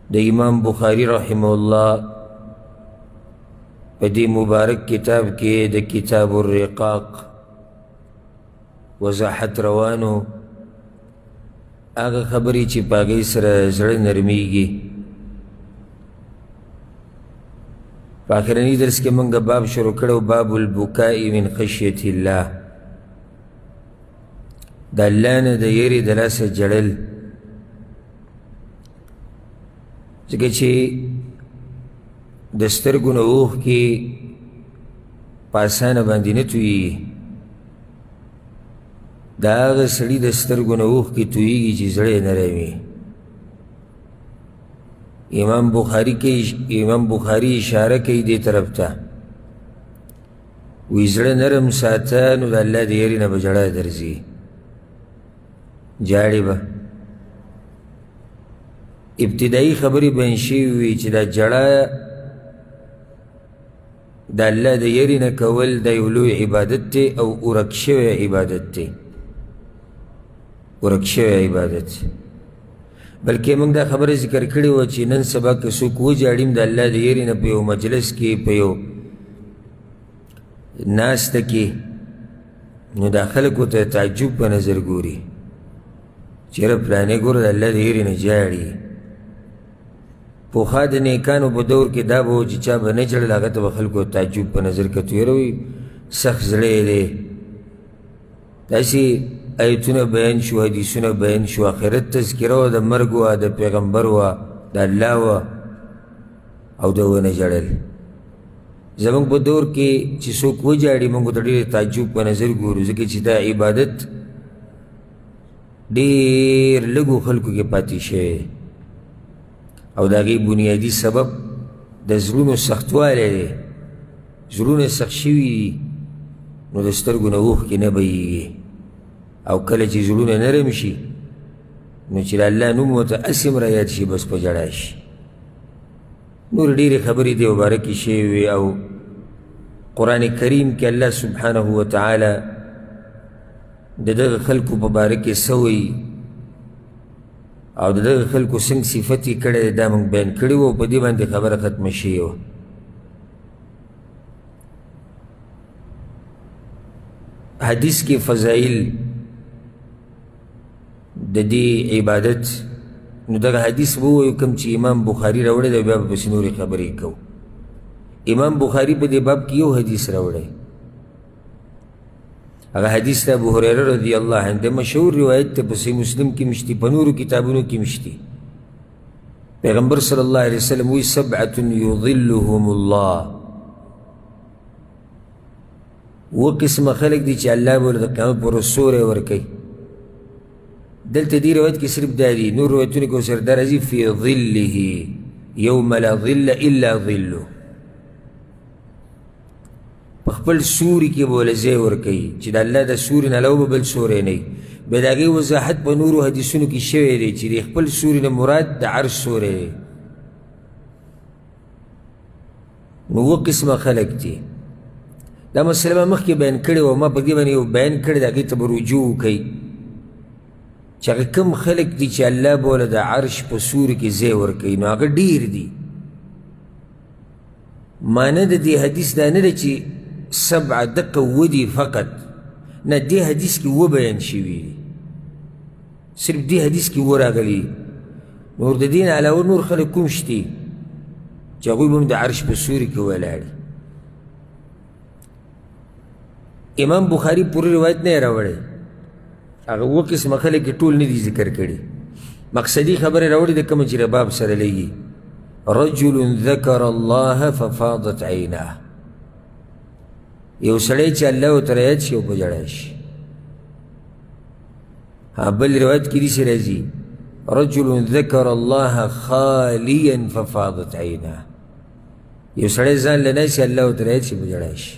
د امام بخاری رحمه الله په دې مبارک کتاب کې د کتاب الرقاق وضاحت روانو هغه خبرې چې په هغې سره زړه نرمیږي. په آخرني درس کې موږ باب شروع کړو، باب البکاء من خشیة الله، د الله نه د یېرې د لاسه جړل، ځکه چې د سترګو نه اوښکې په اسانه باندې نه تویېږي. د هغه سړي د سترګو نه اوښکې تویېږي چې زړه یې نرم وي. امام بخاري اشاره کوي دې طرف ته، وایي زړه نرم ساته نو د الله د یېرې نه به ژړا درځي، جاړې به. ابتدایي خبرې بیان شوي وي چې دا ژړا د الله د یېرې نه کول دا یو لوی عبادت دی او ورک شوی عبادت دی، ورک شوی عبادت. بلکې موږ دا خبره ذکر کړې وه چې نن سبا که څوک وژاړي د الله د یېرې نه په یو مجلس کې، په یو ناسته کې، نو دا خلکو ته تعجب په نظر ګوري چې یاره پلانې ګوره د الله د یېرې نه ژاړي. پخوا د نیکانو په دور کې دا به و چې چا به نه ژړل، هغه ته به خلکو تعجب په نظر کتو، یاره وایي سخت زړه یې دی. داسې آیتونه بیان شو، حدیثونه بیان شو، آخرت تذکره وه، د مرګ وه، د پیغمبر وه، د الله وه، او د ونه ژړل. زموږ په دور کې چې څوک وژاړي موږ ته ډېر تعجب په نظر ګورو، ځکه چې دا عبادت ډېر لږو خلکو کې پاتې شوی، او د هغې بنیادي سبب د زړونو سختوالی دی. زړونه سخت شوي دي نو د سترګو نه اوښکې نه بهیږي، او کله چې زړونه نرم شي نو چې د الله نوم ورته هسې هم رایاد شي بس په ژړا شي. نور ډېرې خبرې دې مبارکې شوې وي، او قرآن کریم کې الله سبحانه وتعالی د دغه خلکو په باره کې څه وایي او د دغه خلکو څنګه صفت یې کړی دی دا موږ بیان کړي وو، په دې باندې خبره ختمه شوې وه. حدیث کې فضایل د دې عبادت، نو دغه حدیث به ووایو کوم چې امام بخاري راوړی دی، بیا به پسې نورې خبرې کوو. امام بخاري په دې باب کې یو حدیث راوړی، هغه حدیث ته ابو هریره رضی الله عنه د مشهور روایت ته په صحیح مسلم کې مشتي، په نورو کتابونو کې مشتي. پیغمبر صلی الله علیه وسلم وایي سبعة یظلهم الله، و قسمه خلق دي چې الله به د قیامت پر ورځ سوری ورکوي. دلته دې روایت کې صرف دا دي، نور روایتونه کې ورسره دا راځي فی ظله یوم لا ظل الا ظله، په خپل سوري کې به له ځای ورکوي چې د الله د سوري نه علاوه به بل سوری نه وي. بیا د هغې وضاحت په نورو حدیثونو کې شوی دی چې د خپل سوري نه مراد د عرش سوری دی. نو اووه قسمه خلک دي. دا مسله ما مخکې بیان کړې وه، ما په دې باندې یو بیان کړی د هغې ته به رجوع وکوئ چې هغه کوم خلک دي چې الله به له د عرش په سوري کې ځای ورکوي، نو هغه ډېر دي. معنی د دې حدیث دا نه ده چې سبعه دقه اووه دي فقط، نه، دې حدیث کې اووه بیان شوي دي، صرف دې حدیث کې اووه راغلي. نور د دې نه علاوه نور خلک کوم شتي چې هغوی به هم د عرش په سوري کې ولاړ. امام بخاري پوره روایت نه یې راوړی، هغه اووه قسمه خلک یې ټول نه دي ذکر کړي، مقصدي خبرې راوړي د کومه چې د باب سره لګي. رجل ذکر الله ففاضت عیناه، یو سړی چې الله ورته رایاد شي او په ژړا شي. بل روایت کې داسې راځي رجل ذکر الله خالیا ففاضت عیناه، یو سړی ځان له ناسي الله ورته رایاد شي په ژړا شي.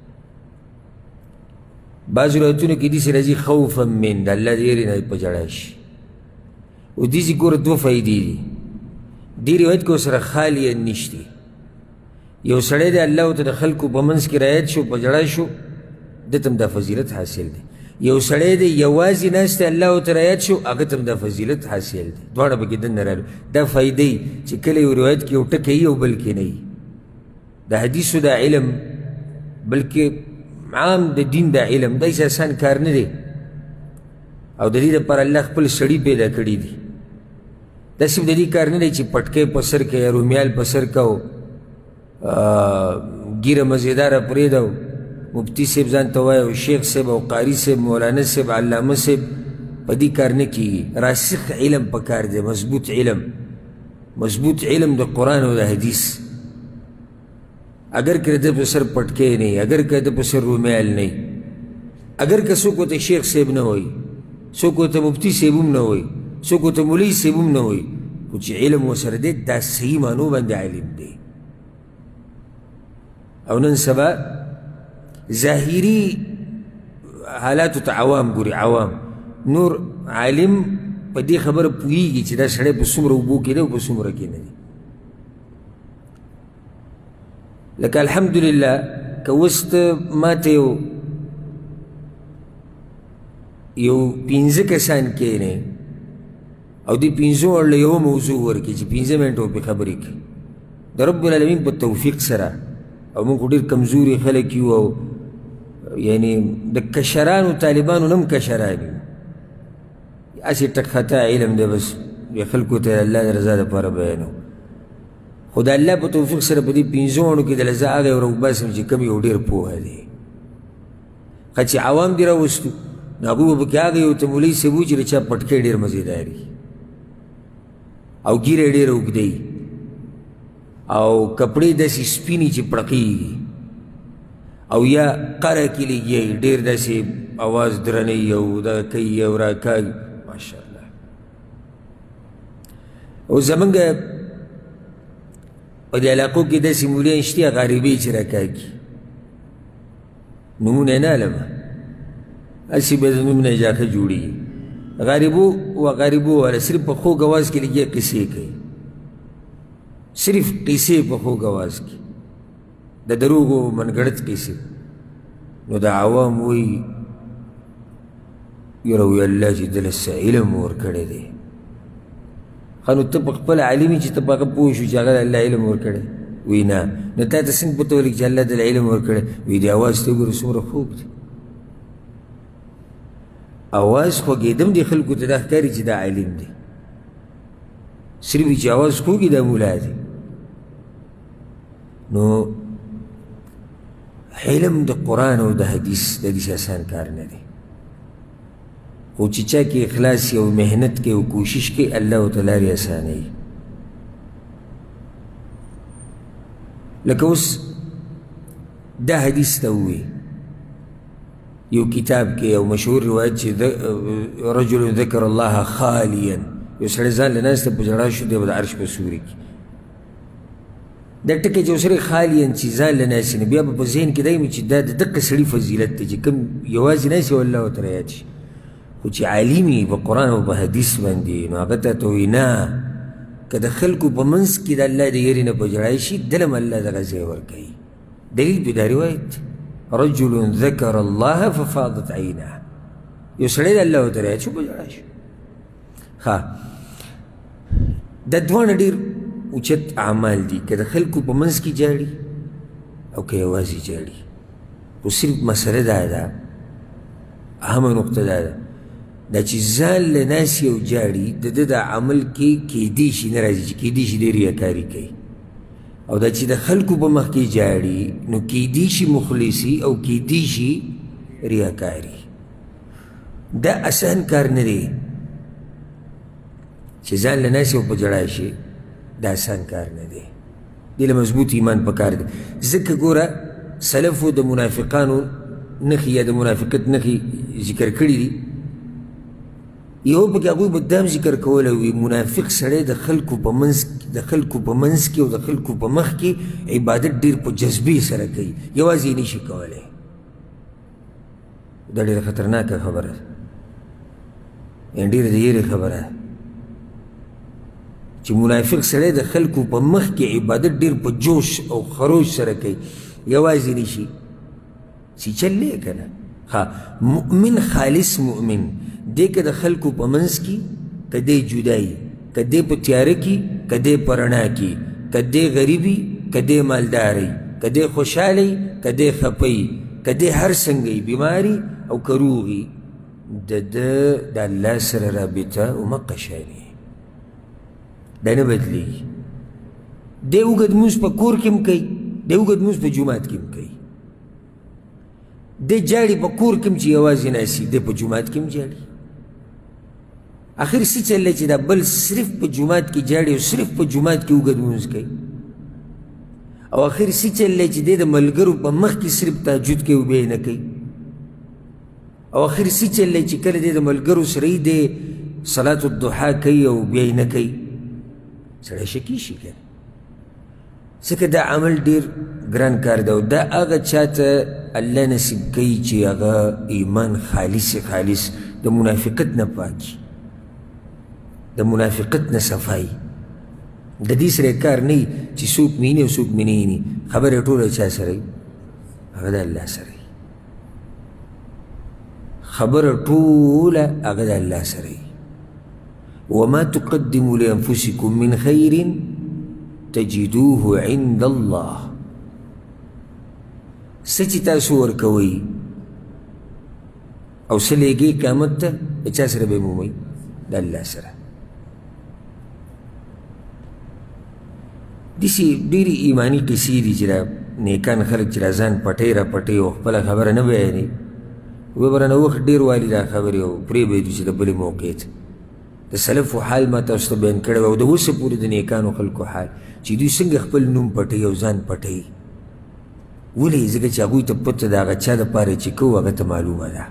بعض روایتونو کې داسې راځي خوفا من، د الله د یېرې نه په ژړا شي. او داسې ګوره دوه فایدې دي، دې روایت کې ورسره خالیا نشتي. یو سړی دی الله ورته د خلکو په منځ کې رایاد شو په ژړا شو، ده ته هم دا فضیلت حاصل دی. یو سړی دی یوازې ناست دی الله ورته رایاد شو هغه ته هم دا فضیلت حاصل دی دواړه پکې دننه رالو دا فایدې چې کله یو روایت کې یو ټکی وي او بل کې نه وي د حدیثو دا علم بلکې عام د دین دا علم دا هیڅ آسان کار نه دی او د دې دپاره الله خپل سړي پیدا کړي دي دا صرف د دې کار نه دی چې پټکی په سر که یا رومیال په سر که او ګیره مزیداره پرېږده او مفتی صاحب ځان ته وایي او شیخ صاحب او قاري صاحب مولانا صاحب علامه صاحب په دې کار نه کېږي راسخ علم په کار دی مضبوط علم د قرآن او د حدیث اگر که د په سر پټکی نه اگر که د په سر رومیال نه اگر که څوک ورته شیخ صاحب نه وایي څوک ورته مفتی صاحب هم نه وایي څوک ورته مولوي صاحب هم نه وایي خو چې علم ورسره دی دا صحیح معنو باندې علم دی او نن سبا ظاهري حالاتو ته عوام ګوري عوام نور عالم په دې خبره پوهېږي چې دا سړی په څومره اوبو کې دی او په څومره کې نه دی لکه الحمدلله که اوس ته ماته یو 15 کسان کښېنئ او دې 15 ورله یوه موضوع ورکړي چې 15 منټه پرې خبرې کړي د رب العالمین په توفیق سره او موږ خو ډېر کمزوري خلک یو او یعنی د کشرانو طالبانو نه هم کشران یو هسې ټک خطا علم دی بس خلکو ته الله د رضا دپاره بیانو خو د الله په توفیق سره په دې 15 ونو کې دله زه هغه یو راوباسم چې کوم یو ډېر پوهه دی ښه چې عوام دې راوستو نو هغوی به پکې هغه یو ته مولوي صاحب و چې د چا پټکی ډېر مزېدار وي او ږیره یې ډېره اوږده او کپړې داسې سپینې چې پړقېږي او یا قره کې لګي ډېر داسې اواز درنوي او دغه کوي او راکاږي ماشاءالله او زمونږ په دې علاقو کې داسې مولیان شته غریبۍ چې راکاږي نومونه یې نه علمه هسې به د نوم نه اجاقه جوړېږي غریبو والا صرف په خوږ اواز کې لګي قصې کوي صرف قصې په خوږ اواز کې د دروغو منګړت قصې نو د عوام وایي یاره وایي الله چې دله څه علم ورکړی دی ښه نو ته په خپل عالم یې چې ته په هغه پوه شو چې هغه د الله علم ورکړی وایي نه نو تا ته څنګه پته ولګي چې الله دله علم ورکړی وایي د اواز ته وګوره څومره خوږ دی اواز خوږېدم دی خلکو ته دا ښکاري چې دا عالم دی صرف چې اواز خوږي دا مولا دی نو علم د قرآن او د حدیث د دې آسان کار نه دی خو چې چا کې اخلاص او محنت کې او کوشش کې الله تعالی لرې اسانوي لکه اوس دا حدیث ته ووایي یو کتاب کې یو مشهور روایت چې رجل ذکر الله خالیا یو سړی ځان له ناسته په ژړا شو دی به د عرش په سوري کې دا ټکی چې یو سړی خالیا چې ځان له ناستې نه بیا به په ذهن کې دی چې دا د دقه سړي فضیلت دی چې کوم یوازې ناست او الله ورته رایاد شي خو چې عالم یي په قرآن او په حدیث باندې نو هغه ته وایي نه که د خلکو په منځ کې د الله د یېرې نه په ژړا شي دله هم الله دغه ځای ورکوي دلیل پې دا روایت رجل ذکر الله ففاضت عینه یو سړی د الله ورته رایاد شو په ژړا شو ښه دا دواړه ډېر اوچت اعمال دي که د خلکو په منځ کې جاړي او که یوازې جاړي خو صرف مسله دا ده اهمه نقطه دا ده دا چې ځان له ناستې او جاړي د ده د عمل کې کیدی شي نه راځي چې کیدی شي دی ریاکاري کوي او دا چې د خلکو په مخ کې جاړي نو کیدی شي مخلصي او کیدی شي ریاکاري دا آسان کار نه دی چې ځان له ناستې او په ژړا شي دا آسان کار نه دی دې له مضبوط ایمان پکار دی ځکه ګوره سلفو د منافقانو نښې یا د منافقت نښې ذکر کړي دي یو پکې هغوی به دام ذکر کولی وي منافق سړی د خلکو په منځ کې او د خلکو په مخ کې عبادت ډېر په جذبې سره کوي یوازې یې نشي کولی دا ډېره خطرناکه خبره ده یعنې ډېره د یېرې خبره ده چې منافق سړی د خلکو په مخ کې عبادت ډېر په جوش او خروش سره کوي یوازې نشي چې چل دی که نه مؤمن خالص مؤمن دې که د خلکو په منځ کې که دې جدایي که دې په تیاره کې که دې په رڼا کې که دې غریبي که دې مالداري که دې خوشحالي که دې خفی که دې هر څنګه بیماري او که روغي د الله سره رابطه ومقه شانې دا نه بدلېږي دی اوږد مونځ په کور کې هم کوي دی اوږد مونځ په جومات کې هم کوي دی جاړي په کور کې هم چې یوازې ناستي دی په جومات کې هم جاړي آخر څه چل دی چې دا بل صرف په جومات کې جاړي او صرف په جومات کې اوږد مونځ کوي او آخر څه چل دی چې دی د ملګرو په مخ کې صرف تهجد کوي او بیا یې نه کوي او آخر څه چل دی چې کله دی د ملګرو سره یې دی صلات الضحا کوي او بیا یې نه کوي سړی شکي شي که ځکه دا عمل ډېر ګران کار دی او دا هغه چاته الله نصیب کوي چې هغه ایمان خالص د منافقت نه پاکي د منافقت نه صفایي د دې سره کار نه وي چې څوک مینې او څوک مینې نه خبره ټوله چا سره وي هغه د الله سره وي خبره ټوله هغه د الله سره وي وما تقدموا لأنفسكم من خير تجدوه عند الله څه چې تاسو ورکوئ او څه لیږئ قیامت ته د چا سره به یې مومئ د الله سره داسې ډېرې ایماني قصې دي چې دا نیکان خلک چې را ځان پټۍ را پټۍ او خپله خبره نه بیانوي وی به رانه وخت ډېر والي دا خبرې او پرېږدو چې د بلې موقع ته د سلفو حال ما تاسو ته بیان کړی او د اوسه پورې د نیکانو خلکو حال چې دوی څنګه خپل نوم پټوي او ځان پټوي ولې ځکه چې هغوی ته پته د هغه چا دپاره چې کوو هغه ته معلومه ده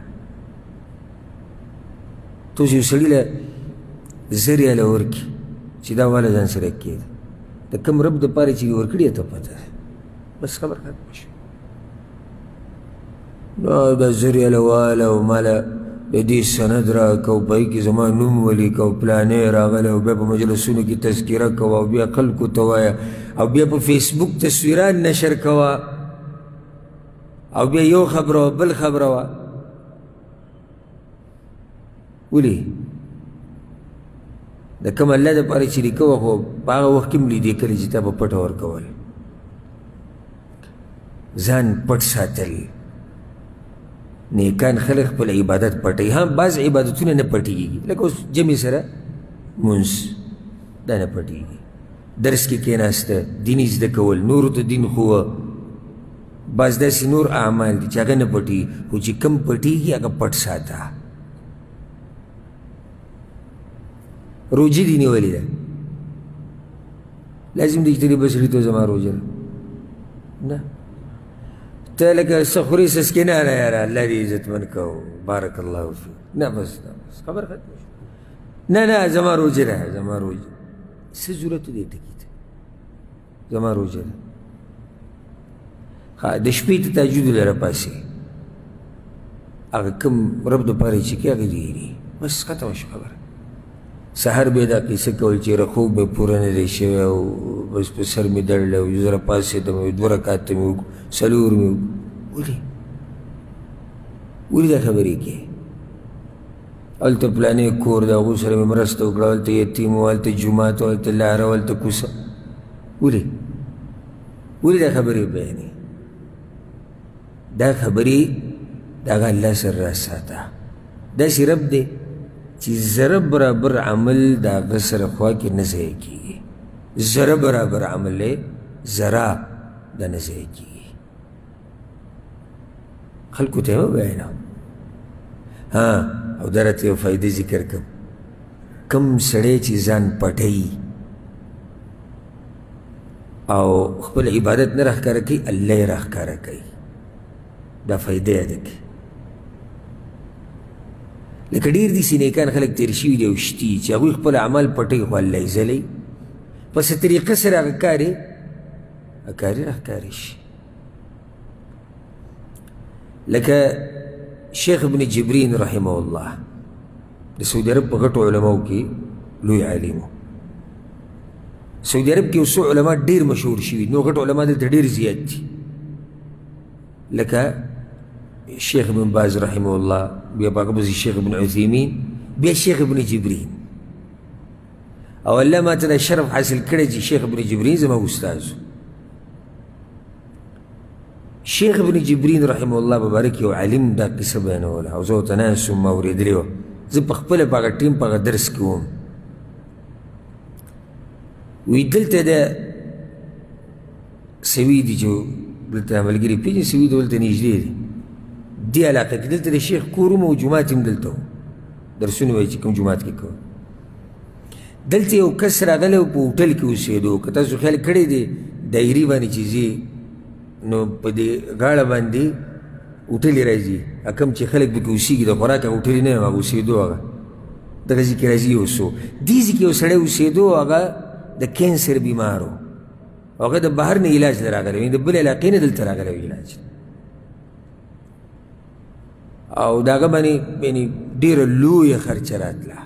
تاسو یو سړي له زر ریاله ورکړي چې دا واله ځان سره کېده د کوم رب دپاره چې یې ورکړي ته پته ده بس خبر ختمه شوه نو دا زر ریاله واله او ماله د دې سند راکه او په هغې کې زما نوم ولیکه او پلانې راغلی او بیا په مجلسونو کې تذکره کوه او بیا خلکو ته وایه او بیا په فیسبوک تصویرات نشر کوه او بیا یو خبره وه بل خبره وه ولې د کوم الله دپاره چې لیکوه خو په هغه وخت کې هم لیدې کړي چې تا به پټه ورکول ځان پټ ساتل نیکان خلک خپل عبادت پټوي هم بعض عبادتونه نه پټېږي لکه اوس جمع سره مونځ دا نه پټېږي درس کې کېناسته دیني زده کول نورو ته دین ښووه بعض داسې نور اعمال دي چې هغه نه پټېږي خو چې کم پټېږي هغه پټ ساته روجې دې نیولې ده لازم دی چې ته دې بسړي ته زما روژه ده نه ته لکه څه خورې څه نه نه یاره الله دې عزتمن کو بارک الله فیک نه بس خبر ختمه شو نه نه زما روژه ده زما روژه څه ضرورت دی ټکي ته زما روژه ده د شپې ته تهجد له راپاسې هغه کوم رب دپاره چې کوي هغه دې بس ختمه شو خبره سحر به دا کیسه کول چې خوب به پوره نه دی شوی او بس په سر مې دړلی او زه راپاڅېدم او 2 رکعاته مې څلور مې ولې دا خبرې کوې هلته پلانې کور د هغو سره مې مرسته وکړه هلته یتیم و هلته جومات و هلته لاره و هلته کوڅه ولې دا خبرې بیانې دا خبرې د هغه الله سره راساته داسې رب دی چې ذره برابر عمل د هغه سره خوا کې نه ضایع کېږي ذره برابر عمل دی ذره دا نه ضایع کېږي خلکو ته یې مه بیانوه ها او دا راته یو فایدې ذکر کړم کم سړی چې ځان پټوي او خپل عبادت نه راښکاره کوي الله یې راښکاره کوي دا فایده یاده کړي لکه ډېر داسې نیکان خلک تېر شوي دي او شتي چې هغوی خپل اعمال پټوي خو الله یې ځلوي په څه طریقه سره هغه کار یې راښکاره شي لکه شیخ ابن جبرین رحمه الله د سعودي عرب په غټو علماو کې لوی عالم و سعودي عرب کې یو څو علما ډېر مشهور شوي نو غټ علما دلته ډېر زیات دي لکه شیخ ابن باز رحمه الله بیا په هغه پسې شیخ ابن عثیمین بیا شیخ ابن جبرین او الله ما ته دا شرف حاصل کړی چې شیخ ابن جبرین زما استاد شیخ ابن جبرین رحمه الله مبارک یو عالم دا قصه بیانوله او زه ورته ناست وم ما اورېدلې وه زه پخپله په هغه ټیم په هغه درس کې وم وی دلته د سوي دي چې دلته ملګري پېژني سوي د ولته نږدې دي دې علاقه کې دلته د شیخ کور هم او جومات هم دلته و درسونه وایي چې کوم جومات کې کوو دلته یو کس راغلی و په هوټل کې اوسېدو که تاسو خیال کړی دی دایري باندې چې ځي نو په دې غاړه باندې هوټلې راځي کوم چې خلک پکې اوسېږي د خوراک هغه هوټلې نه یم هغه اوسېدو هغه دغه ځای کې راځي یو څو دې ځای کې یو سړی اوسېدو هغه د کینسر بیمار و هغه د بهر نه علاج له راغلی و د بل علاقې نه دلته راغلی و علاج او د هغه باندې یعنې ډېره لویه خرچه راتله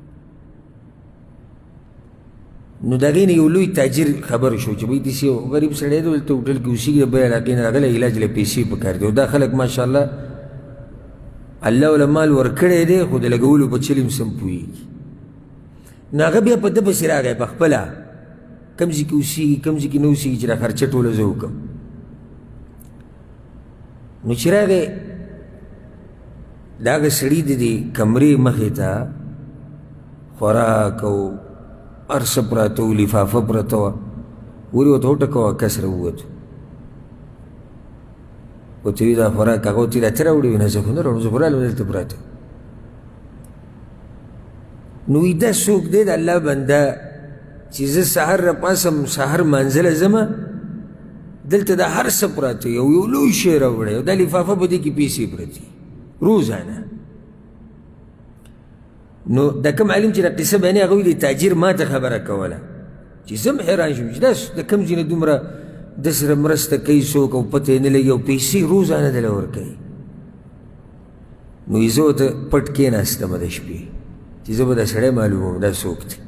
نو د هغې نه یو لوی تاجر خبر شو چې بهی داسې یو غریب سړی دی دلته هوټل کې اوسېږي د بل علاقې نه راغلی علاج له پیسې پکار دی او دا خلک ماشاءالله الله ورله مال ورکړی دی خو د لګولو په چل هم سم پوهېږي نو هغه بیا په ده پسې راغی په خپله کوم ځای کې اوسېږي کوم ځای کې نه اوسېږي چې دا خرچه ټوله زه وکړم نو چې راغی د هغه سړي د دې کمرې مخې ته خوراک او هر څه پراته و لفافه پرته وه ولې ورته وټکوه کس راووتو ورته وي دا خوراک هغه ورته دا ته راوړې وي نه زه خو نه راوړم زه خو رالم دلته پراته نو وي دا څوک دی د الله بنده چې زه سهار راپاسم سهار مانځله ځمه دلته دا هر څه پراته یو لوی شی راوړی او دا لفافه په دې کې پیسې پرتې روزانه نو دا کوم عالم چې دا قصه بیانوي هغه ویلي تاجر ما ته خبره کوله چې زه هم حیران شوم چې دا د کوم ځای نه دومره ده سره مرسته کوي څوک او پته یې نه لګي او پیسې روزانه دله ورکوي نو زه ورته پټ کېناستم د شپې چې زه به دا سړی معلوموم دا څوک دی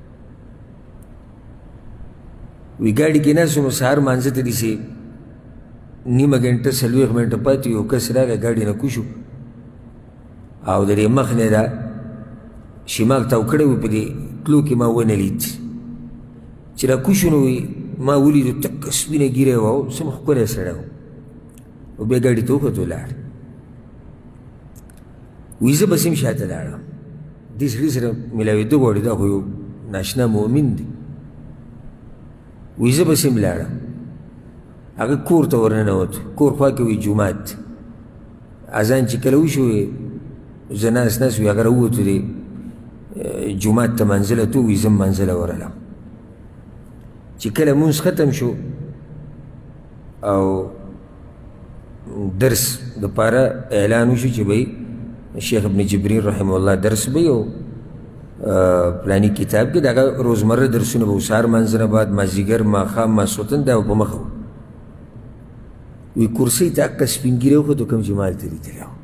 وی ګاډي کې ناست وم سهار مانځه ته داسې نیمه ګنټه 40 منټه پاتې یو کس راغی ګاډي نه کوشو او د دې مخ نه دا شماغ تاو کړی و په دې تلو کې ما ونه لید چې را کوشو نو ما ولیدو تکه سپینه ږیره وه او څومره ښکلی سړی و او بیا ګاډي ته وختو لاړ وایي زه بس هم شاته لاړم دې سړي سره میلاوېدو غواړي دا خو یو ناشنا مؤمن دی وایي زه بس هم لاړم هغه کور ته ورننوتو کور خوا کې وي جومات اذان چې کله وشو زه ناست ناست وي هغه راووتو دی جومات ته منزله تو وي زه منزله ورغلم چې کله مونځ ختم شو او درس دپاره اعلان وشو چې به شیخ ابن جبرین رحمه الله درس به یو پلانی کتاب کې د هغه روزمره درسونه به سهار منځ نه بعد مازدیګر ماښام ماسخوتن دا په مخه وي کرسۍ ته هکه سپین ږیری وښتو کوم چې مال ته لیدلی و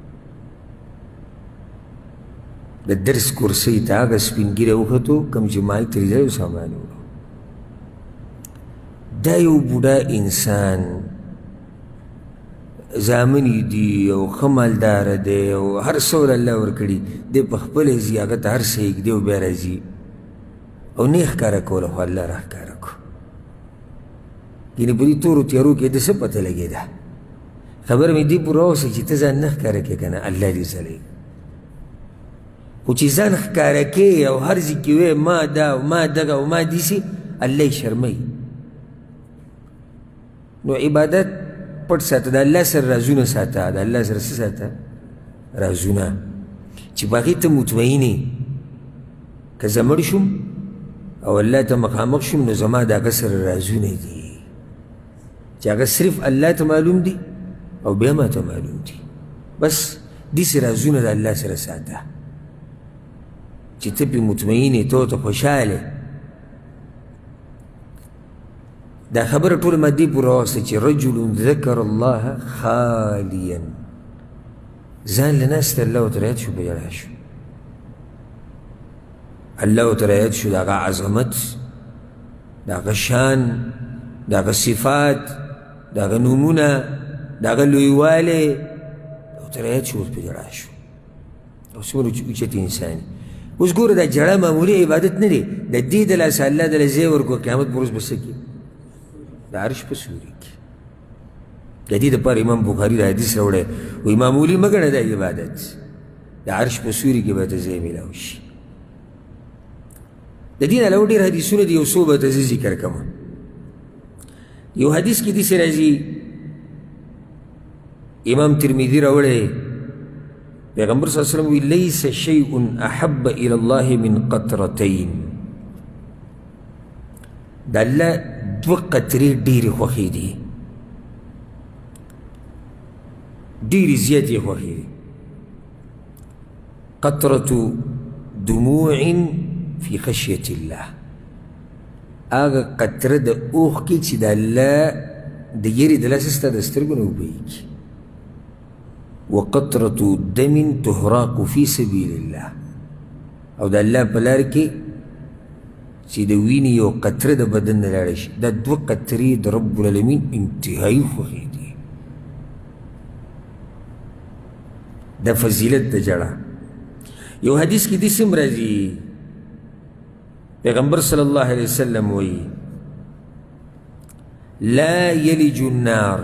د درس کرسۍ ته هغه سپین ږیری وښتو کوم چې مال ته لیدلی و سامان وړو دا یو بوډا انسان زامن یې دي او ښه مالداره دی او هر څه ول الله ورکړي دی په خپله ځي هغه ته هر څه یږدي او بیا راځي او نه یې ښکاره کوله خو الله راښکاره کړو یعنې په دې تورو تیارو کې د څه پته لګېده خبره مې دې پوره واوسه چې ته ځان نه ښکاره کړې که نه الله دې ځلی خو چې ځان ښکاره کوې او هر ځای کې وې ما دا او ما دغه او ما داسې الله یې شرموي نو عبادت پټ ساته د الله سره رازونه ساته د الله سره څه ساته رازونه چې په هغې ته مطمئن یې که زه مړ شوم او الله ته مخامخ شوم نو زما د هغه سره رازونه دي چې هغه صرف الله ته معلوم دي او بیا ما ته معلوم دي بس داسې رازونه د الله سره ساته چې ته پرې مطمئن یې ته ورته خوشحاله دا خبره ټوله ما دې پورې راوسته چې رجل ذکر الله خالیا ځان له ناسته الله ورته رایاد شو په ژړا شو الله ورته رایاد شو د هغه عظمت د هغه شان د هغه صفات د هغه نومونه د هغه لویوالی ترایت شو اوس په ژړا شو او څومره اوچت انسان اوس ګوره دا ژړا معمولي عبادت نه دی د دې د لاسه الله دله ځای ورکړو قیامت په ورځ به څه کړي د عرش په سوري کې د دې دپاره امام بخاري دا حدیث راوړی وایي معمولي مه ګڼه دا عبادت د عرش په سوري کې به ته ځای میلاو شي د دې نه علاوه ډېر حدیثونه دي یو څو به ته زه ذکر کوم یو حدیث کې داسې راځي امام ترمذي راوړی پیغمبر صلی الله علیه وسلم وی لیس شیء احب الی الله من قطرتین د الله دوه قطرې ډېرې خوښې دي ډېرې زیاتې خوښې دي قطرة دموع فی خشیة الله هغه قطره د اوښکې چې د الله د یېرې د لاسه ستا د سترګو نه وبهیږي وقطرة دم تهراق في سبيل الله او د الله په لار کې چې د وینې یو قطره د بدن نه لاړه شي دا دوه قطرې د رب العالمین انتهایي خوښې دي د فضیلت د جړه یو حدیث کې داسې هم راځي پیغمبر صلی الله علیه وسلم وایي لا یلج النار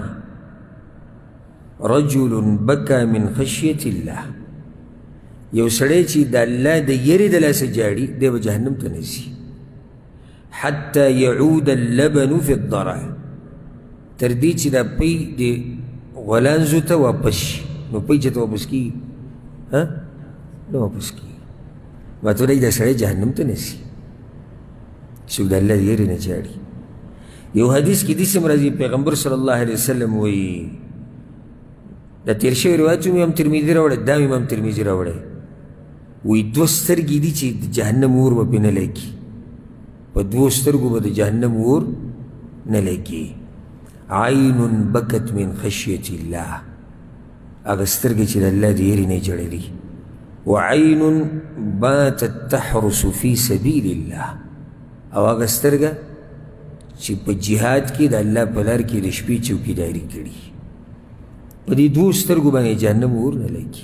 رجل بكى من خشية الله یو سړی چې د الله د یېرې د لاسه جاړي دی به جهنم ته نه ځي حتى يعود اللبن في الضرع تر دې چې دا پی د غولانځو ته واپس شي نو پی چې ته واپس کېږي نه واپس کېږي ماته وایي دا سړی جهنم ته نه ځي څوک د الله د یېرې نه جاړي یو حدیث کې داسې هم راځي پیغمبر صلی الله علیه وسلم وایي دا تیر شوی روایت هم امام ترمذي راوړی دا امام ترمذي راوړی وایي دوه سترګې دي چې د جهنم اور به پرې نه لګي په دوو سترګو به د جهنم اور نه لګي عین بکت من خشیة الله هغه سترګې چې د الله د یېرې نه جړلي وعین باتت تحرس فی سبیل الله او هغه سترګه چې په جهاد کې د الله په لار کې د شپې چوکیداري کړي په دې دوو سترګو باندې جهنم اور نه لګي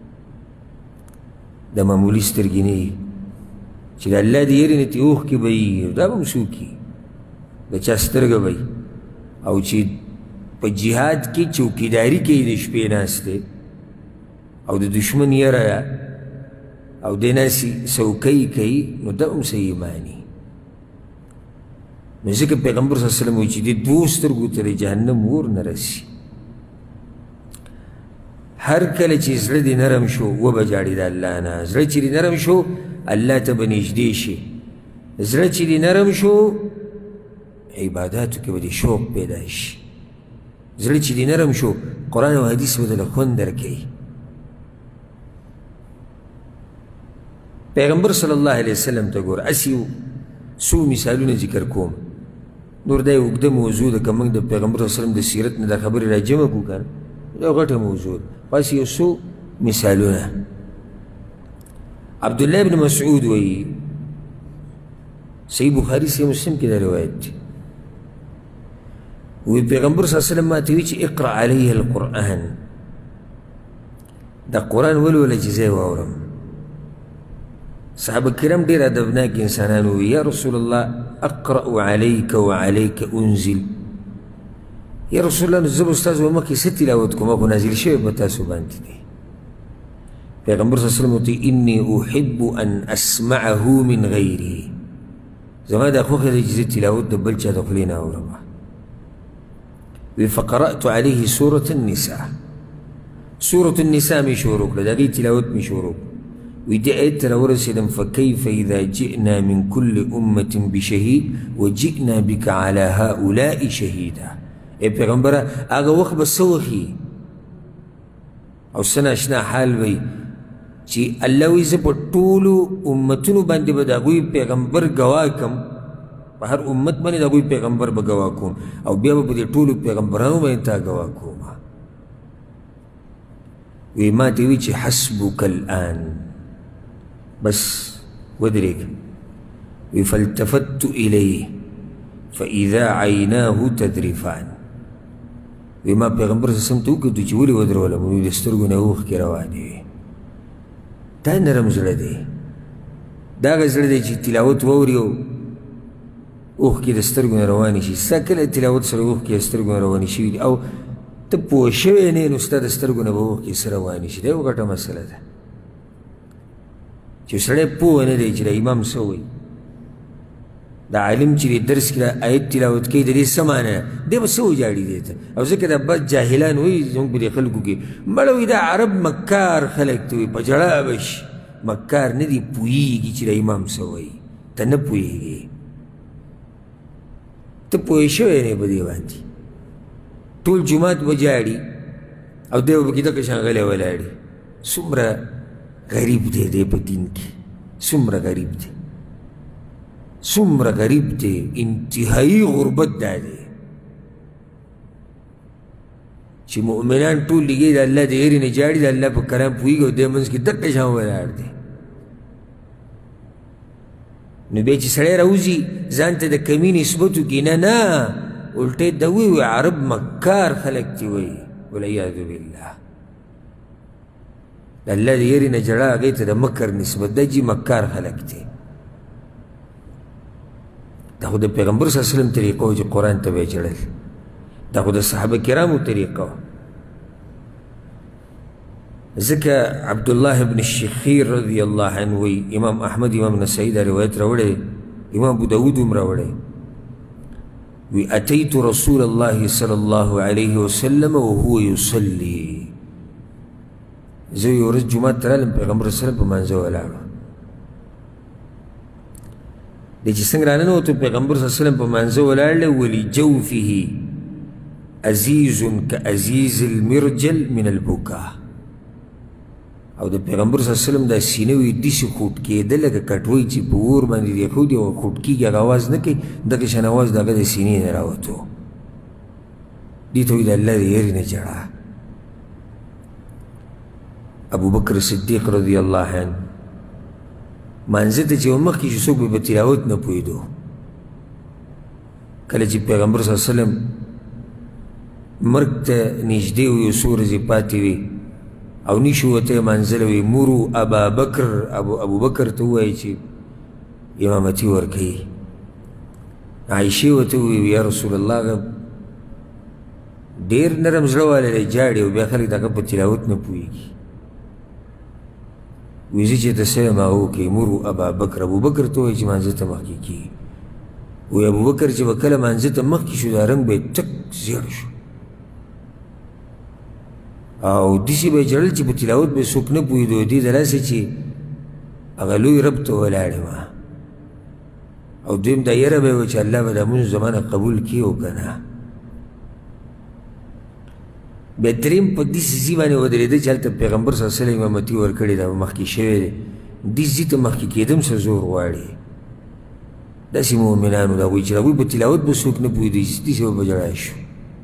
د معمولي سترګې نه وي چې د الله د یېرې نه ترې اوښکې به وي دا به هم څوک د چا سترګه به او چې په جهاد کې چوکیداري کوي د شپې ناست دی او د دشمن یره او دی ناسې څوکۍ کوي نو دا هم څه ایماني نو ځکه پیغمبر صلی الله علیه وسلم وایي چې دې دوو سترګو ته د جهنم اور نه رسي هر کله چې زړه دې نرم شو وبه جاړي د الله نه زړه چې دې نرم شو الله ته به نږدې شي زړه چې دې نرم شو عباداتو کې به دې شوق پیدا شي زړه چې دې نرم شو قرآن او حدیث به دله خوند درکوي پیغمبر صلی الله علیه وسلم ته ګوره هسې څو مثالونه ذکر کوم نور دا یو اوږده موضوع ده که موږ د پیغمبر صلی الله علیه وسلم د سیرت نه دا خبرې را جمع کړو که نه دا غټه موضوع ده بس یو څو مثالونه عبدالله ابن مسعود وایي صحیح بخاري صحیح مسلم کې دا روایت دی وی پیغمبر صلی الله علیه وسلم ما ته وی چې اقرأ علیه القرآن دا قرآن ولوله چې زه یې واورم صحابه کرام ډېر ادبناک انسانان وی یا رسول الله اقرأ علیک وعلیک انزل یا رسول الله نو زه به ستاسو په مخکې څه تلاوت کوم خو نازل شوی په تاسو باندې دی پیغمبر صلی الله علیه وسلم ورته انی احب ان اسمعه من غیره زما دا خوښه ده چې زه تلاوت د بل چا د خولې نه اورم وی فقرأت علیه سورة النساء سورة النساء مې شروع کړه د هغې تلاوت مې شروع وی دې آیت ته راورسېدم فکیف اذا جئنا من کل امة بشهید وجئنا بک علی هؤلاء شهیدا ای پیغمبره هغه وخت به څه وښي او څه ناشنا حال وی چې الله وی زه په ټولو امتونو باندې به د هغوی پیغمبر ګواه کړم په هر امت باندې د هغوی پیغمبر به ګواه کوم او بیا به په دې ټولو پیغمبرانو باندې تا ګواه کوم وی ما ته وی چې حسبک الآن بس ودرېږه وی فالتفت الیه فاذا عیناه تذرفان وی ما پیغمبر صلی الله علیه وسلم ته وکتو چې ولې ودرولم وی د سترګو نه اوښکې روانې وې دا نرم زړه دی دا هغه زړه دی چې تلاوت واوري او اوښکې د سترګو نه روانې شي ستا کله تلاوت سره اوښکې د سترګو نه روانې شوي دي او ته پوه شوی نه یې نو ستا د سترګو نه به اوښکې څه روانې شي دا یو ګټه مسله ده چې سړی پوه نه دی چې د امام څه وایي دا عالم چې د درس کې دا آیت تلاوت کوي د دې څه معنی ده دی به څه وجاړي دی ته او ځکه دا بد جاهلان وایي زموږ په دې خلکو کې مړه وایي دا عرب مکار خلک ته وایي په ژړا به شي مکار نه دي پوهېږي چې د امام څه وایي ته نه پوهېږې ته پوه شوی نه په دې باندې ټول جومات به جاړي او دی به پکې دغه شان غلی ولاړي څومره غریب دی دی په دین کې څومره غریب دی څومره غریب دی انتهایی غربت دا دی چې مؤمنان ټول لګي د الله د هیرې نه جاړي د الله په کلام پوهېږي او دی منځ کې دغه شان ولاړ دی نو بیا چې سړی راوځي ځان ته د کمي نسبت وکړي نه نه الټې ده وایي عرب مکار خلک دي وایي والعیاذ بالله د الله د هیرې نه جړه هغې ته د مکر نسبت ده جي مکار خلک دي دا خو د پیغمبر صلی الله علیه وسلم طریقه و چې قرآن ته به یې جړل دا خو د صحابه کرامو طریقه وه ځکه عبدالله ابن الشخیر رضی الله عنه وی امام احمد امام نسائی دا روایت راوړی امام ابو داود هم راوړی وی اتیت رسول الله صلی الله علیه وسلم وهو یصلی زه یو ورځ جومات ته رالم پیغمبر صلی الله علیه وسلم په مانځه ولاړ دی چې څنګه راننوتو پیغمبر صلی الله علیه وسلم په مانځه ولاړ ولجوفه عزیز کعزیز المرجل من البکا او د پیغمبر صلی الله علیه وسلم دا سینه وي داسې خوټ کېده لکه کټوۍ چې په اور باندې د ایښودي او خوټ کېږي هغه اواز نه کوي دغه شان اواز د هغه د سینې نه راوتو دې ته وایي د الله د هیرې نه جړه ابوبکر صدیق رضی الله عنه مانځه ته چې مخکې شو څوک به په تلاوت نه پوهېدو کله چې پیغمبر صلی الله علیه وسلم مرګ ته نږدې و یو څو ورځې پاتې وي او نیشو ورته یې مانځله وي مرو ابا بکر ابوبکر ته ووایي چې امامتي ورکوي عایشې ورته وویل یا رسول الله هغه ډېر نرم زړه والی دی جاړي او بیا خلک د هغه په تلاوت نه پوهېږي وی زه چې ته څه یم هغه وکړئ مرو ابا بکر ابوبکر ته ووایي چې مانځه ته مخکې کېږي وی ابوبکر چې به کله مانځه ته مخکې شو دا رنګ به یې ټک زیړ شو او داسې به یې ژړل چې په تلاوت به څوک نه پوهېدو دې د لاسه چې هغه لوی رب ته ولاړ یم او دویم دا یره به یې وه چې الله به دا مونځ زمانه قبول کړي او که نه بیا درېیم په داسې ځي باندې ودرېده چې هلته پیغمبر صلی الله علیه وسلم امامتي ورکړې ده مخکې شوی دی دې ځي ته مخکې کېدم څه زور غواړي داسې مؤمنانو د هغوی چې د هغوی په تلاوت به څوک نه پوهېدي داسې به په ژړا شو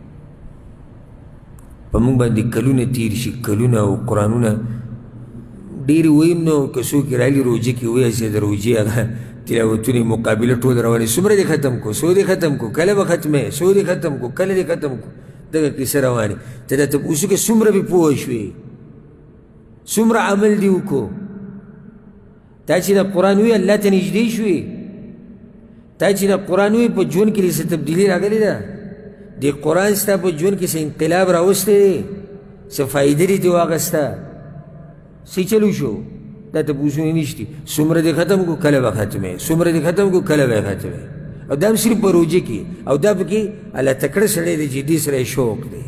په موږ باندې کلونه تېر شي کلونه او قرآنونه ډېرې ویم نو که څوک یې رالي روژه کې ویاسې د روژې هغه تلاوتونه مقابله ټول روانې څومره دې ختم کړو څو دې ختم کړو کله به ختمې څو دې ختم کړو کله دې ختم کړو دغه کیسه روانې ته دا تپوس وکړه څومره بې پوه شوې څومره عمل دې وکړو تا چې د قرآن وی الله ته نږدې شوې تا چې د قرآن وی په ژوند کې څه تبدیلي راغلې ده د قرآن ستا په ژوند کې څه انقلاب راوستی دی څه فایده دې ترې واخسته څه چلو شو دا تپوسونه نشته څومره دې ختم کړو کله به ختمې څومره دې ختم کړو کله به ختمې او دا هم صرف په روژه کې او دا پکې الله تکړه سړی دی چې دې سره یې شوق دی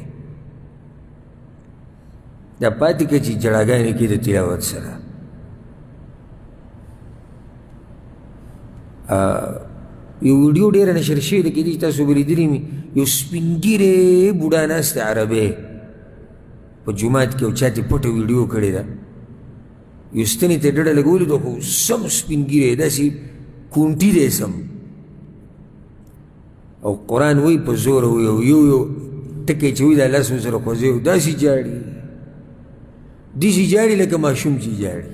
دا پاتې که چې جړاګانې کې د تلاوت سره یو ویډیو ډېره نشر شوې ده کېدای چې تاسو به لیدلي مې یو سپین ږیرې بوډا ناست دی عربی په جومات کې او چا ترې پټه ویډیو کړې ده یو ستنې ته ډډه لګولې ده خو سم سپین ږیری داسې کونټي دی سم او قرآن وایي په زوره وایي او یو ټکی چې وایي د الله سره خوځوي او داسې جاړي داسې جاړي لکه ماشوم چې جاړي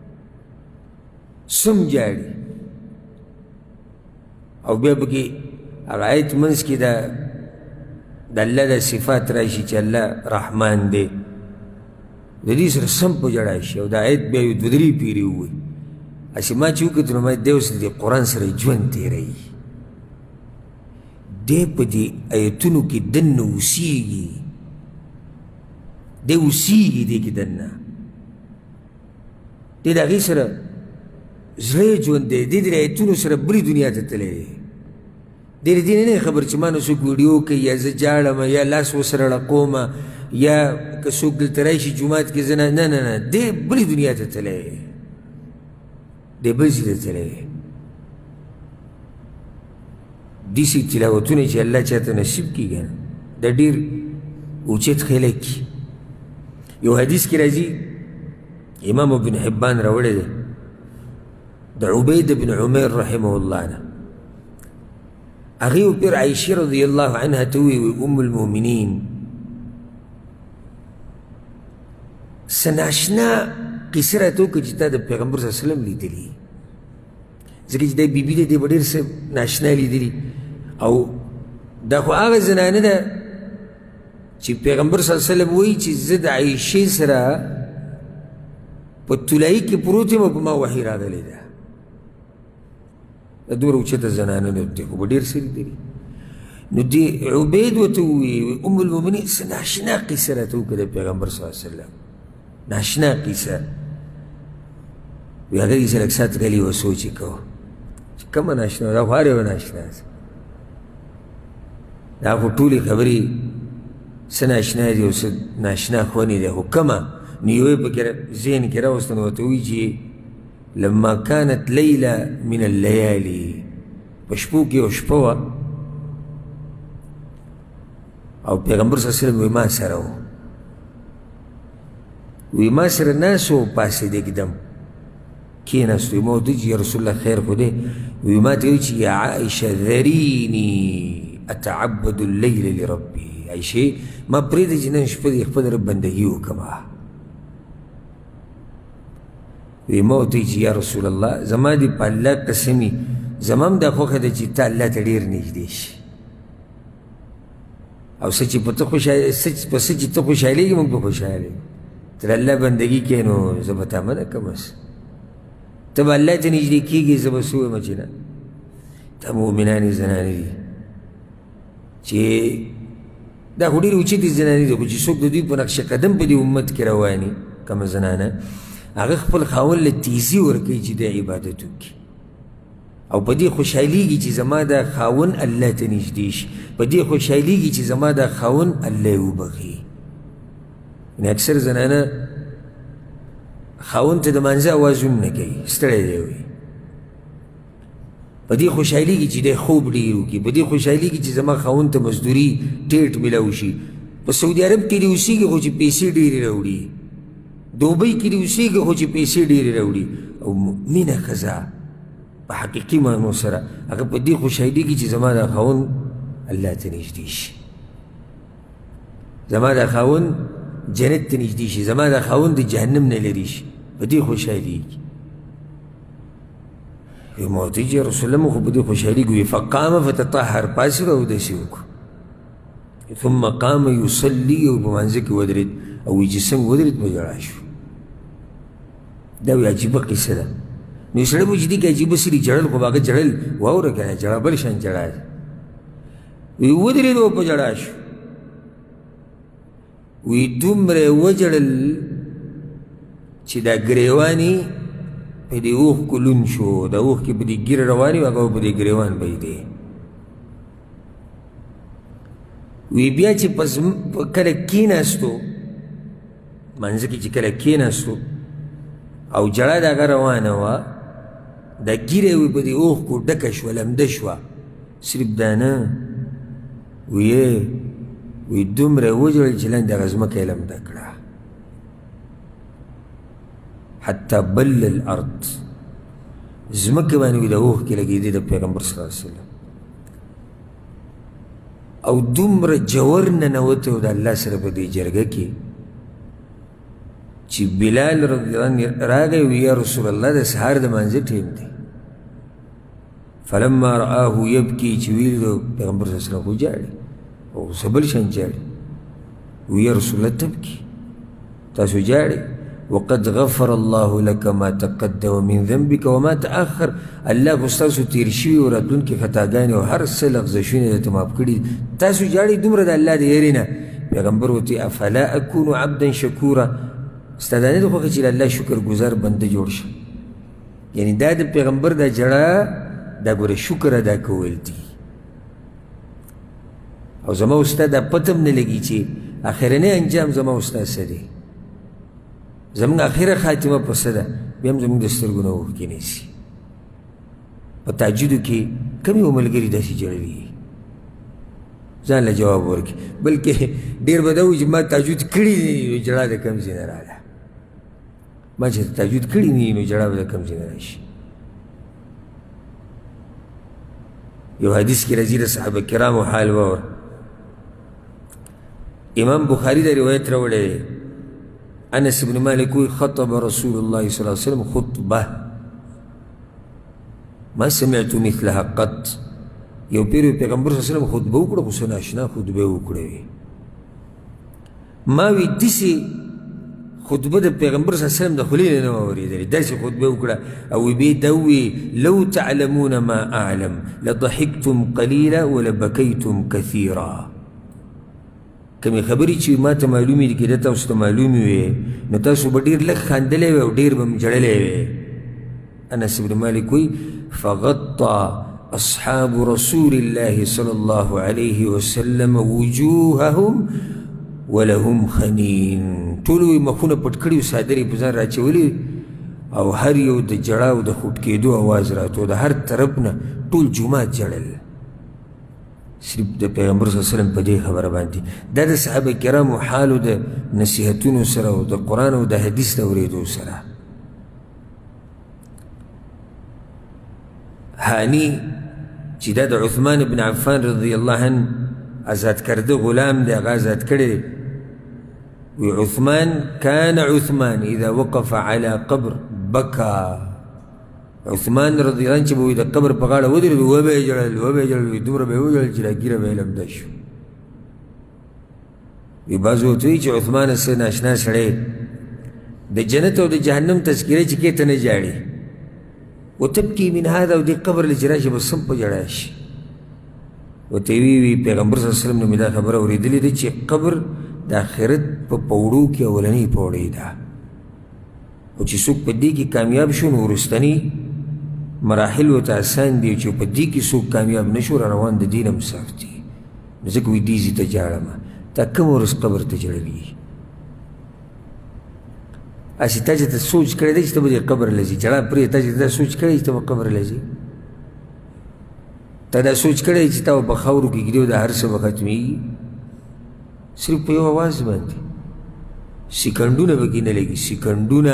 سم جاړي او بیا پکې هغه آیت منځ کې دا د الله د صفات راشي چې الله رحمان دی د دې سره سم په ژړا شي او د آیت بیا یو دوه درې پیرې ووایي هسې ما چې وکتل نو ما دی اوس د قرآن سره ژوند تېروي دی په دې آیتونو کې دننه اوسېږي دی اوسېږي دې کې دننه دی د هغې سره زړه ژوند دی دی د آیتونو سره بلې دنیا ته تللی دی دی د دې نه خبر چې ما نه څوک ویډیو کوي یا زه جاړم یا لاس ورسره ړقوم یا که څوک دلته راشي جومات کې زه نه نه نه نه دی بلې دنیا ته تللی دی دی بل ځای ته تللی دی داسې تلاوتونه چې الله چاته نصیب کړي که نه دا ډېر اوچت خلک یو حدیث کې راځي امام ابن حبان راوړی دی د عبید بن عمیر رحمه الله نه هغې وپیر عایشې رضی الله عنها ته وویل ام المؤمنین څه ناشنا قصه راته وکړه چې تا د پیغمبر صلی الله علیه وسلم لیدلي ځکه چې دا بیبي دی دی به ډېر څه ناشنا لیدلي او دا خو هغه زنانه ده چې پیغمبر صلی الله علیه وسلم وایي چې زه د عایشې سره په طلایي کې پروت یم او په ما وحي راغلی ده دا دومره اوچته زنانه ده دی خو به ډېر څه لیدلي نو دې عبید ورته ووایي ام المؤمنین څه ناشنا قصه راته وکړه د پیغمبر صلی الله علیه وسلم ناشنا قصه وی هغه کیسه لږ ساعت غلی و سوچ یې کوه چې کومه ناشنا دا خو هر یوه ناشنا ده دا خو ټولې خبرې څه ناشنا دي او څه ناشنا خونې دی خو کومه نو یو یې پکې ذهن کې راوسته نو ورته وایي چې لما كانت ليلة من الليالي په شپو کې یو شپه وه او پیغمبر صلی الله علیه وسلم وی ما سره و وی ما سره ناست و پاسېد اکدم کېناست وی ما ورته چې یا رسول الله خیر خو دی وی ما ته وایي چې یا عایشه ذریني اتعبد اللیل لربي عایشې ما پرېږده چې نن شپه د خپل رب بندګي وکړمه وی ما ورته چې یا رسول الله زما دې په الله قسمي زما هم دا خوښه ده چې ته الله ته ډېر نږدې شي او څه چې په څه چې ته خوشحالېږي موږ به خوشحالېږو ته د الله بندګي کوې نو زه به تا منع کړم ته به الله ته نږدې کېږي زه به څه ووایم چې نه دا مؤمنانې زنانې دي چې دا خو ډېرې اوچتې زنانې دي خو چې څوک د دوی په نقش قدم په دې امت کې رواني کومه زنانه هغه خپل خاوند له تیزي ورکوي چې د عبادت وکړي او په دې خوشحالېږي چې زما دا خاوند الله ته نږدې شي په دې خوشحالېږي چې زما دا خاوند الله یې وبخي یعنې اکثر زنانه خاوند ته د مانځه اوازونه نه کوي ستړی دی وایي په دې خوشحالېږي چې دی خوب ډېر وکړي په دې خوشحالېږي چې زما خاوند ته مزدوري ټیټ میلاو شي په سعودي عرب کې دې اوسېږي خو چې پیسې ډېرې راوړي دوبۍ کې دې اوسېږي خو چې پیسې ډېرې راوړي او مینه ښځه په حقیقي معنو سره هغه په دې خوشحالېږي چې زما دا خاوند الله ته نږدې شي زما دا خاوند جنت ته نږدې شي زما دا خاوند د جهنم نه لرې شي په دې خوشحالېږي وی ما ورته چې رسول الله موږ خو په دې خوشحالېږو وي فقام فتطهر پاڅېد او اودس یې وکړو ثم قام یصلي او په مانځه کې ودرېد او وی چې څنګه ودرېد په ژړا شو دا وی عجیبه قصه ده نو سړی به چې دي که عجیبه سري جړل خو به هغه جړل واوره که نه جړه بل شان جړا ده وی ودرېد او په ژړا شو وی دومره وجړل چې دا ګریوانې په دې اوښکو لوند شو د اوښکې په دې ګیره روانې وه هغه په دې ګریوان بهېدې وی بیا چې کله کېناستو منځه کې چې کله کېناستو او جړه د هغه روانه وه دا ګیره وی په دې اوښکو ډکه شوه لمده شوه صرف دا نه وی دومره وجړل چې لاندې هغه ځمکه یې لمده کړه حتی بل الارض ځمکې باندې وی د اوښکې لګېدې د پیغمبر صلی الله علیه وسلم او دومره جوور ننوتی و د الله سره په دې جرګه کې چې بلال رضی الله عنه راغی وی یا رسول الله د سهار د مانځه ټیم دی فلما رآه یبکي چې ویل پیغمبر صلی الله علیه وسلم خو جاړي او سبل شان جاړي ويا رسول الله تبكي تاسو جاړي وقد غفر الله لك ما تقدم من ذنبك وما تأخر الله بستاسو تیر شوي او راتلونکي خطاګانې او هر څه لغزشونه درته معاف کړي تاسو جاړي دومره د الله د یېرې نه پیغمبر ورته افلا اکون عبدا شکورا ستا دا نه ده خوښه چې د الله شکر ګزار بنده جوړ شه یعنی دا د پیغمبر دا جړه دا ګوره شکر ادا کول دي او زما او ستا دا پته هم نه لګي چې اخرنی انجام زما او ستا څه دی زمونږ اخره خاتمه په څه ده بیا هم زمونږ د سترګو نه اوښکې نیسي په تهجدو کې کم یو ملګري داسې جړوي ځان له جواب ورکړي بلکې ډېر به دا وایي چې ما تهجد کړي دي نو جړه د کوم ځای نه راغله ما چې تهجد کړي نه نو جړه به د کوم ځای نه راشي یو حدیث کې راځي د صحابه کرامو حال واوره امام بخاري دا روایت راوړی دی انس بن مالک وی خطب رسول الله صلی الله علیه وسلم خطبه ما سمعت مثلها قط یو پیر پیغمبر صلی الله علیه وسلم خطبه وکړه خو څه ناشنا خطبه وکړه وی ما وی داسې خطبه د پیغمبر صلی الله علیه وسلم د خولې نه مې اورېدلې داسې خطبه وکړه او بیا دا وی لو تعلمون ما اعلم لضحکتم قلیلا ولبکیتم کثیرا کمی خبرې چې ما ته معلومې دي کېده تاسو ته معلومې وې نو تاسو به ډېر لږ خندلی وې او ډېر به م ژړلی وې انس بن مالک وی فغطى اصحاب رسول الله صلی الله علیه وسلم وجوههم ولهم خنین ټولو یې مخونه پټ کړي و څادرې په ځان راچولي او هر یو د ژړا او د خوټ کېدو اواز راته د هر طرف نه ټول جومات ژړل صرف د پیغمبر صلی الله علیه وسلم په دې خبره باندې دا د صحابه کرامو حالو د نصیحتونو سره او د قرآن او د حدیث د اورېدو سره هانی چې دا د عثمان بن عفان رضی الله عنه آزاد کرده غلام دی هغه آزاد کړی وی عثمان کان عثمان اذا وقف على قبر بکا عثمان رضی الله عنه چې به وي د قبر په غاړه ودرېد وبه یې ژړل وبه یې ژړل وي دومره به یې وژړل چې راګیره به یې لمده شو وي بعضو ورته وایي چې عثمان څه ناشنا سړی د جنت او د جهنم تذکیره چې کې ته نه جاړي وتبکي من هذا او دې قبر له چې راشي بس هم په ژړا شي ورته وی پیغمبر صلی الله علیه وسلم نه مې دا خبره اورېدلې ده چې قبر د آخرت په پوړو کې اولنۍ پوړۍ ده او چې څوک په دې کې کامیاب شو نو وروستني مراحل ورته آسان دي چې په دې کې څوک کامیاب نه شو را روان د دین هم سخت دي نو ځکه وایي دې ځي ته ژاړمه تا کوم ورځ قبر ته ژړلي هسې تا چې ته سوچ کړی دی چې ته به دې قبر له ځي ژړا پرېږده تا چې دا سوچ کړی چې ته به قبر له ځي تا دا سوچ کړی چې تا به په خاورو کې ږدي او دا هر څه به ختمېږي صرف په یو اواز باندې سیکنډونه به کې نه لګي سیکنډونه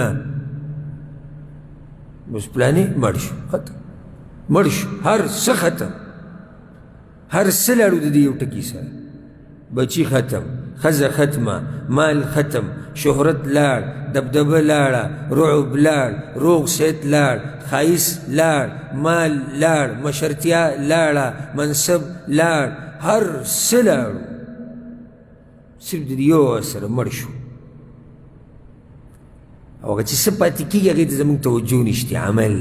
بس پلانې مړ شو ختم مړ شو هر څه ختم هر څه لاړو د دې یو ټکي سره بچي ختم ښځه ختمه مال ختم شهرت لاړ دبدبه لاړه رعب لاړ روغ صحت لاړ ښایست لاړ مال لاړ مشرتیا لاړه منصب لاړ هر څه لاړو صرف د دې یو اواز سره مړ شو او هغه چې څه پاتې کېږي هغې ته زموږ توجه نشته عمل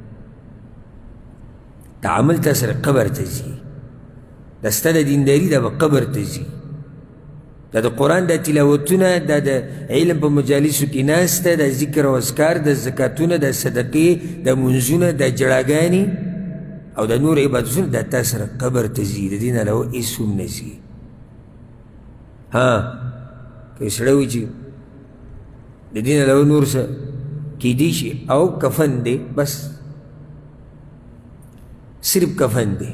د عمل تا سره قبر ته ځي دا ستا د دینداري دا به قبر ته ځي دا د قرآن دا تلاوتونه دا د علم په مجالسو کې ناسته دا ذکر او اذکار د زکاتونه د صدقې د منځونه د جړاګانې او د نور عبادتونه دا تا سره قبر ته ځي د دې نه علاوه هېڅ هم نه ځي ها که سړی وایي چې د دین علاوه نور څه کیدی شي او کفن دی بس صرف کفن دی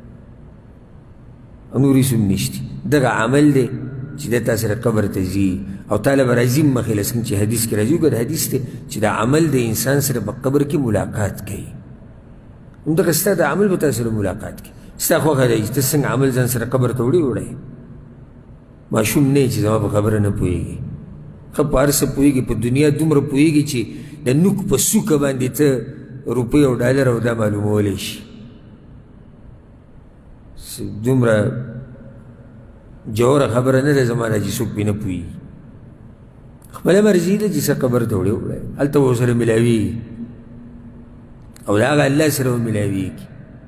نور هېڅ هم نشته دغه عمل دی چې د تا سره قبر ته ځي او تعالی به راځي مخې له څنګه چې حدیث کې راځي وګوره حدیث دی چې دا عمل د انسان سره په قبر کې ملاقات کوي همدغه ستا د عمل به تا سره ملاقات کوي ستا خوښه دی چې ته څنګه عمل ځان سره قبر ته وړی ماشوم نه چې زما په خبره نه پوهېږي ښه په هر څه پوهېږي په دنیا دومره پوهېږي چې د نوک په سوکه باندې ته روپۍ او ډالر او دا معلومولی شي دومره جوهره خبره نه ده زما ده چې څوک پرې نه پوهېږي خپله مرضي ده چې څه قبر ته وړې وړی هلته به ورسره ملاوېږي او د هغه الله سره به ملاوېږي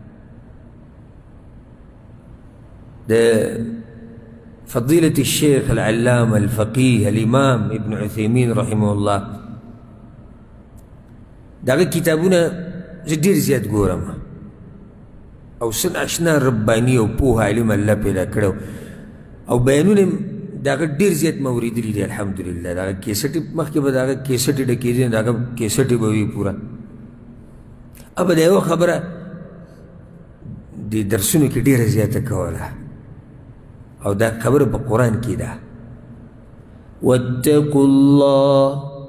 د فضيلة الشيخ العلامة الفقيه الإمام ابن عثيمين رحمه الله دغه کتابونه زه ډېر زیات ګورم او څه ناشنا رباني او پوه عالم الله پیدا کړی او بیانونه دغه ډېر زیات ما اورېدلي دي الحمدلله دغه کیسټې مخکې به دغه کیسټې ډکېدې دغه کیسټې به وي پوره اب د یوه خبره د درسونو کې ډېره زیاته کوله او دا خبره په قرآن کې ده واتقوا الله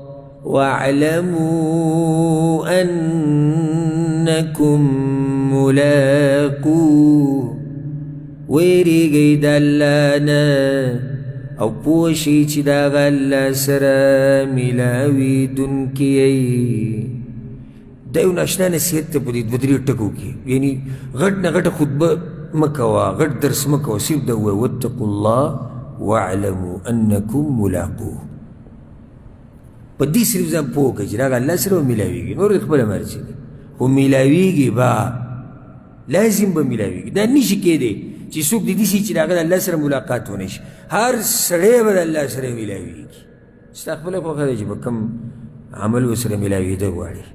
واعلموا انکم ملاقوه ویریږئ د الله نه او پوه شئ چې د هغه الله سره میلاوېدونکي یئ دا یو ناشنا نصیحت دی په دې دوه درې ټکو کې یعنی غټ نه غټه خطبه مه کوه غټ درس مه کوه صرف دا ووایه واتقوا الله واعلموا انکم ملاقوه په دې صرف ځان پوه کړه چې د هغه الله سره به میلاوېږي نور د خپله مرضي دی خو میلاوېږي به لازم به میلاوېږي دا نشي کېدی چې څوک د دې شي چې د هغه د الله سره ملاقات ونه شي هر سړی به د الله سره میلاوېږي ستا خپله خوښه ده چې به کوم عمل ورسره میلاوېده غواړي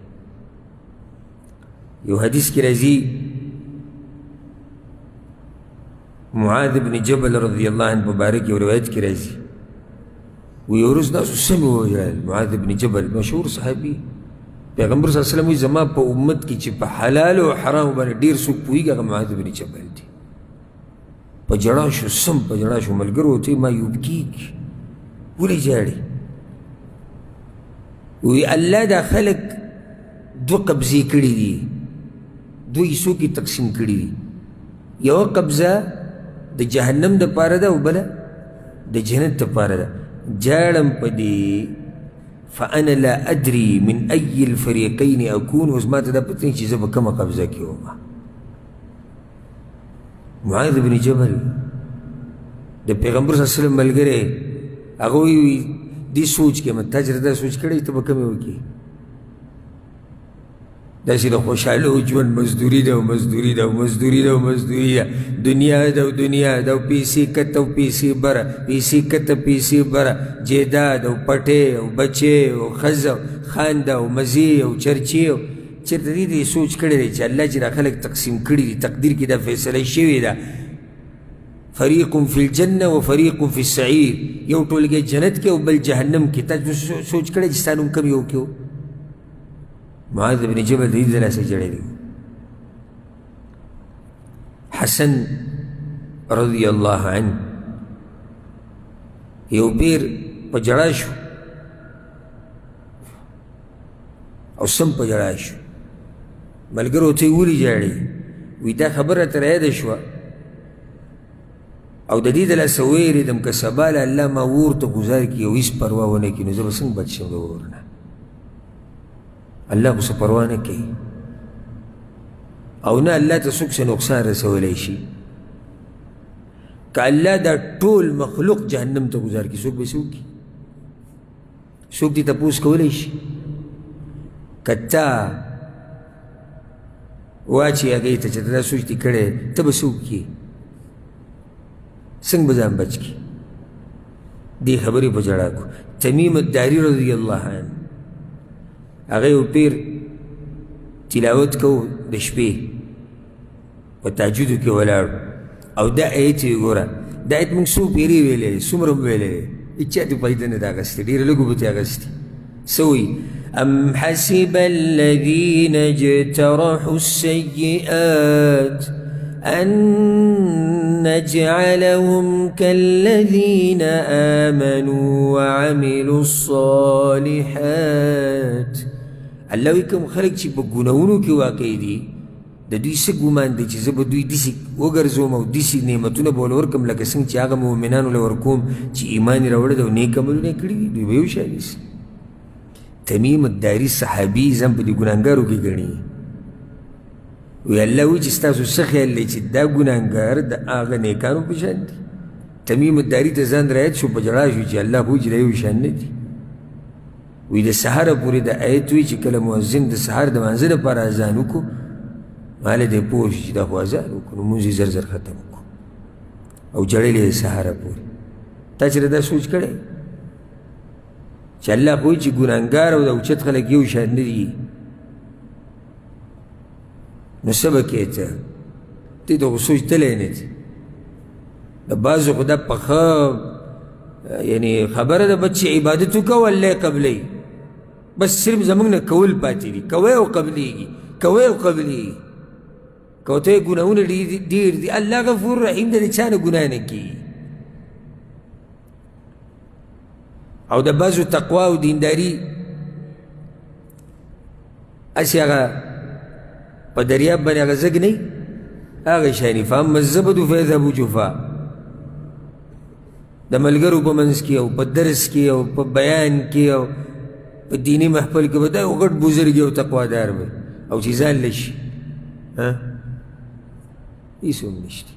یو حدیث کې راځي معاذ بن جبل رضی الله عنه مبارک یو روایت کې راځي وی ورځ تاسو سمې وویل معاذ بن جبل مشهور صحابي پیغمبر صلی الله علیه وسلم وی زما په امت کې چې په حلال او حرام باندې ډېر څوک پوهېږي هغه معاذ بن جبل دی په ژړا شو سم په ژړا شو ملګرو ورته ما یبکیک ولې ژاړې وی الله دا خلک دوه قبضې کړي دي دوه حصو کې تقسیم کړي دي یوه قبضه د جهنم دپاره ده او بله د جنت دپاره ده جاړم په دې فانا لا ادري من اي الفريقين اكون اوس ما ته دا پته نه چې زه به کومه قبضه کې وم معاذ بن جبل د پیغمبر صلی الله علیه وسلم ملګری هغه وایي دې سوچ کې ما تا چې دا سوچ کړی ته به کومې وکړې داسې د خوشحالو ژوند مزدوري ده او مزدوري ده او مزدوري ده او مزدوري ده دنیا ده او دنیا ده او پیسې کته او پیسې بره پیسې کته پیسې بره جیداد او پټې او بچې او ښځه خانده او مزې او چرچې چېرته دې دې سوچ کړی دی چې الله چې دا خلک تقسیم کړي دي تقدیر کې دا فیصله شوې ده فریق فی الجنه و فریق فی السعیر یو ټولګی جنت کې او بل جهنم کې تا سوچ کړی چې ستا نوم کوم یو کې معاذ بن جبل د دې د لاسه جړی دی حسن رضی الله عنه یو پیر په جړا شو او سم په جړا شو ملګرو ته یې ولې ژاړې وی دا خبره تر یاده شوه او د دې د لاسه ویرېدم که سبا له الله ما اور ته ګزار کړي او هېڅ پروا ونه کړي نو زه به څنګه بچ شم د اور نه الله خو څه پروا نه کوي او نه الله ته څوک څه نقصان رسولی شي که الله دا ټول مخلوق جهنم ته ګزار کړي څوک به څه وکړي څوک دې تپوس کولی شي که تا واچي هغې ته چې ته دا سوچ دې کړی ته به څه وکړي څنګه به ځان بچ کړي دې خبرې په ژړا کړو تمیم الداري رضی الله عنه هغه یو پیر تلاوت کو د شپې په تهجدو کې ولاړ او دا ایت یې ګوره دا ایت موږ څو پیرې ویلی څومره مو ویلی هېچا دې فایده نه ده اخیستې ډېره لږو به ترې اخیستې څه وایي أم حسب الذين اجترحوا السيئات أن نجعلهم كالذين آمنوا وعملوا الصالحات الله وی کوم خلک چې په ګناهونو کې واقع دي د دوی څه ګمان دی چې زه به دوی داسې وګرځوم او داسې نعمتونه به ول ورکړم لکه څنګه چې هغه مؤمنانو له ورکوم چې ایمان یې راوړی دی او نیک عملونه یې کړي دي دوی به یو شان نیسي تمیم الداري صحابي ځان په دې ګناهګارو کې ګڼي وی الله وی چې ستاسو څه خیال دی چې دا ګناهګار د هغه نیکانو په شان دي تمیم الداري ته ځان رایت شو په ژړا شو چې الله خو چې دا یو شان نه دي وایي د سهاره پورې د آیت وایي چې کله مؤذن د سهار د مانځه دپاره اذان وکړو ماله دی پوه شو چې دا خو اذان وکړو نو مونځ یې زر زر ختم وکړو او جړلې د سهاره پورې تا چېرې دا سوچ کړی چې الله خو وایي چې ګناهګار او د اوچت خلک یو شان نه دي نو څه به کوې ته ته ته خو سوچ تلی نه دي د بعضو خو دا پخه یعنی خبره ده بس چې عبادت وکوه الله یې قبلوي بس صرف زموږ نه کول پاتې دي کوی او قبلیږي کوی او قبلیږي که ورته یې ګناهونه ډېر دي الله غفور رحیم دی د چا نه ګناه نه کېږي او د بعضو تقوا او دینداري هسې هغه په دریاب باندې هغه زګ نه هغه شاني فاما الزبد فیذهب جفا د ملګرو په منځ کې او په درس کې او په بیان کې او په دیني محفل کې به دا یو غټ بزرګ او تقوادار به او چې ځان لشي هېڅ هم نشته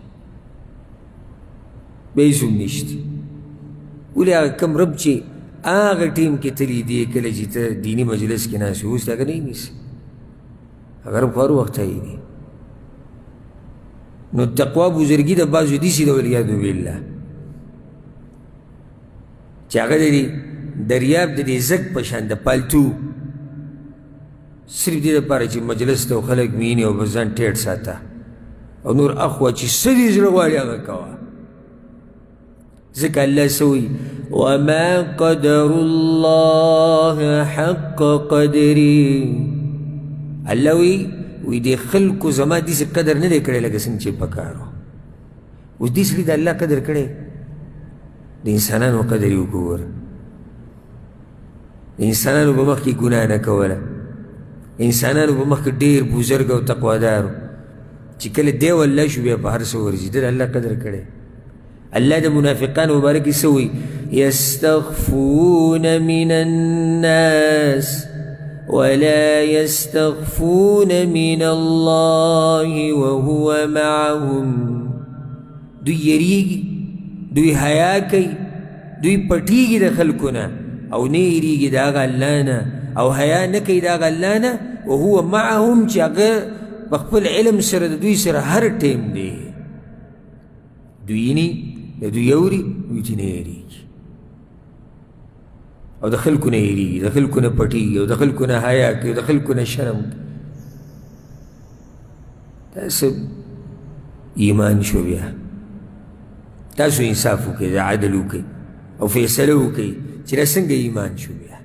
بیا هېڅ هم نشته ولې هغه کم رب چې هغه ټیم کې تللی دی کله چې ته دیني مجلس کې ناست اوس هغه نه نیسي هغه رب خو هر وخت دی نو تقوا بزرګي د بعضو داسې ده والعیاذ بالله چې هغه د دریاب د دې زګ په شان د پالتو صرف دې دپاره چې مجلس ته خلک ویني او بس ځان ټیټ ساته او نور اخوا چې څه دې زړه غواړي هغه کوه ځکه الله څه وایي وما قدر الله حق قدري الله وی دې خلکو زما داسې قدر نه دی کړی لکه څنګه چې پکار و اوس دې سړي د الله قدر کړی د انسانانو قدر یې وګوره د انسانانو په مخ کې ګناه نه کوله انسانانو په مخ کې ډېر بزرګ او تقوادار چې کله دی والله شو بیا په هر څه ورځي ده د الله قدر کړی الله د منافقانو مبارک یې څه وایي یستخفون من الناس ولا يستخفون من الله وهو معهم دوی یریږي دوی حیا کوي دوی پټیږي د خلکو نه او نه یریږي د هغه الله نه او حیا نه کوي د هغه الله نه وهو معهم چې هغه په خپل علم سره د دوی سره هر ټیم دی دوی ییني د دوی اوري دوی چې نه یریږي او د خلکو نه یریږي د خلکو نه پټیږي او د خلکو نه حیا کوي او د خلکو نه شرم دا څه ایمان شو بیا تاسو انصاف وکړئ د عدل وکړئ او فیصله وکړئ چې دا څنګه ایمان شو بیا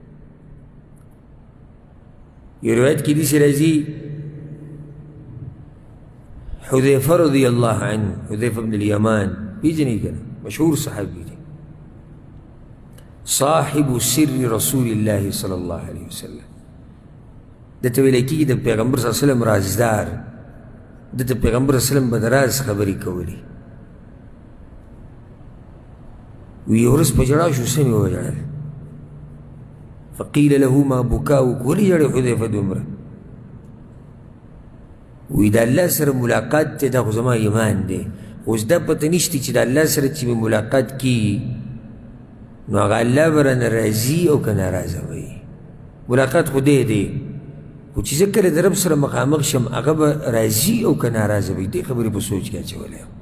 یو روایت کې داسې راځي حذیفه رضی الله عنه حذیفه بن الیمان پیژنئ که نه مشهور صحابي دی صاحب سر رسول الله صلی الله علیه وسلم دته ویلی کېږي د پیغمبر صلی الله علیه وسلم رازدار دته پیغمبر صلی الله علیه وسلم به د راز خبرې کولې وی یو ورځ په ژړا شو سمې وژړل فقیل له ما بکاؤک ولې ژړې حذیفه دومره وی د الله سره ملاقات دی دا خو زما ایمان دی اوس دا پته نشته چې د الله سره چې مې ملاقات کېږي نو هغه الله به رانه راځي او که ناراضه وي ملاقات خو دی خو چې زه کله د رب سره مخامخ شم هغه به راځي او که ناراضه وي دې خبرې په سوچ کې اچولی یم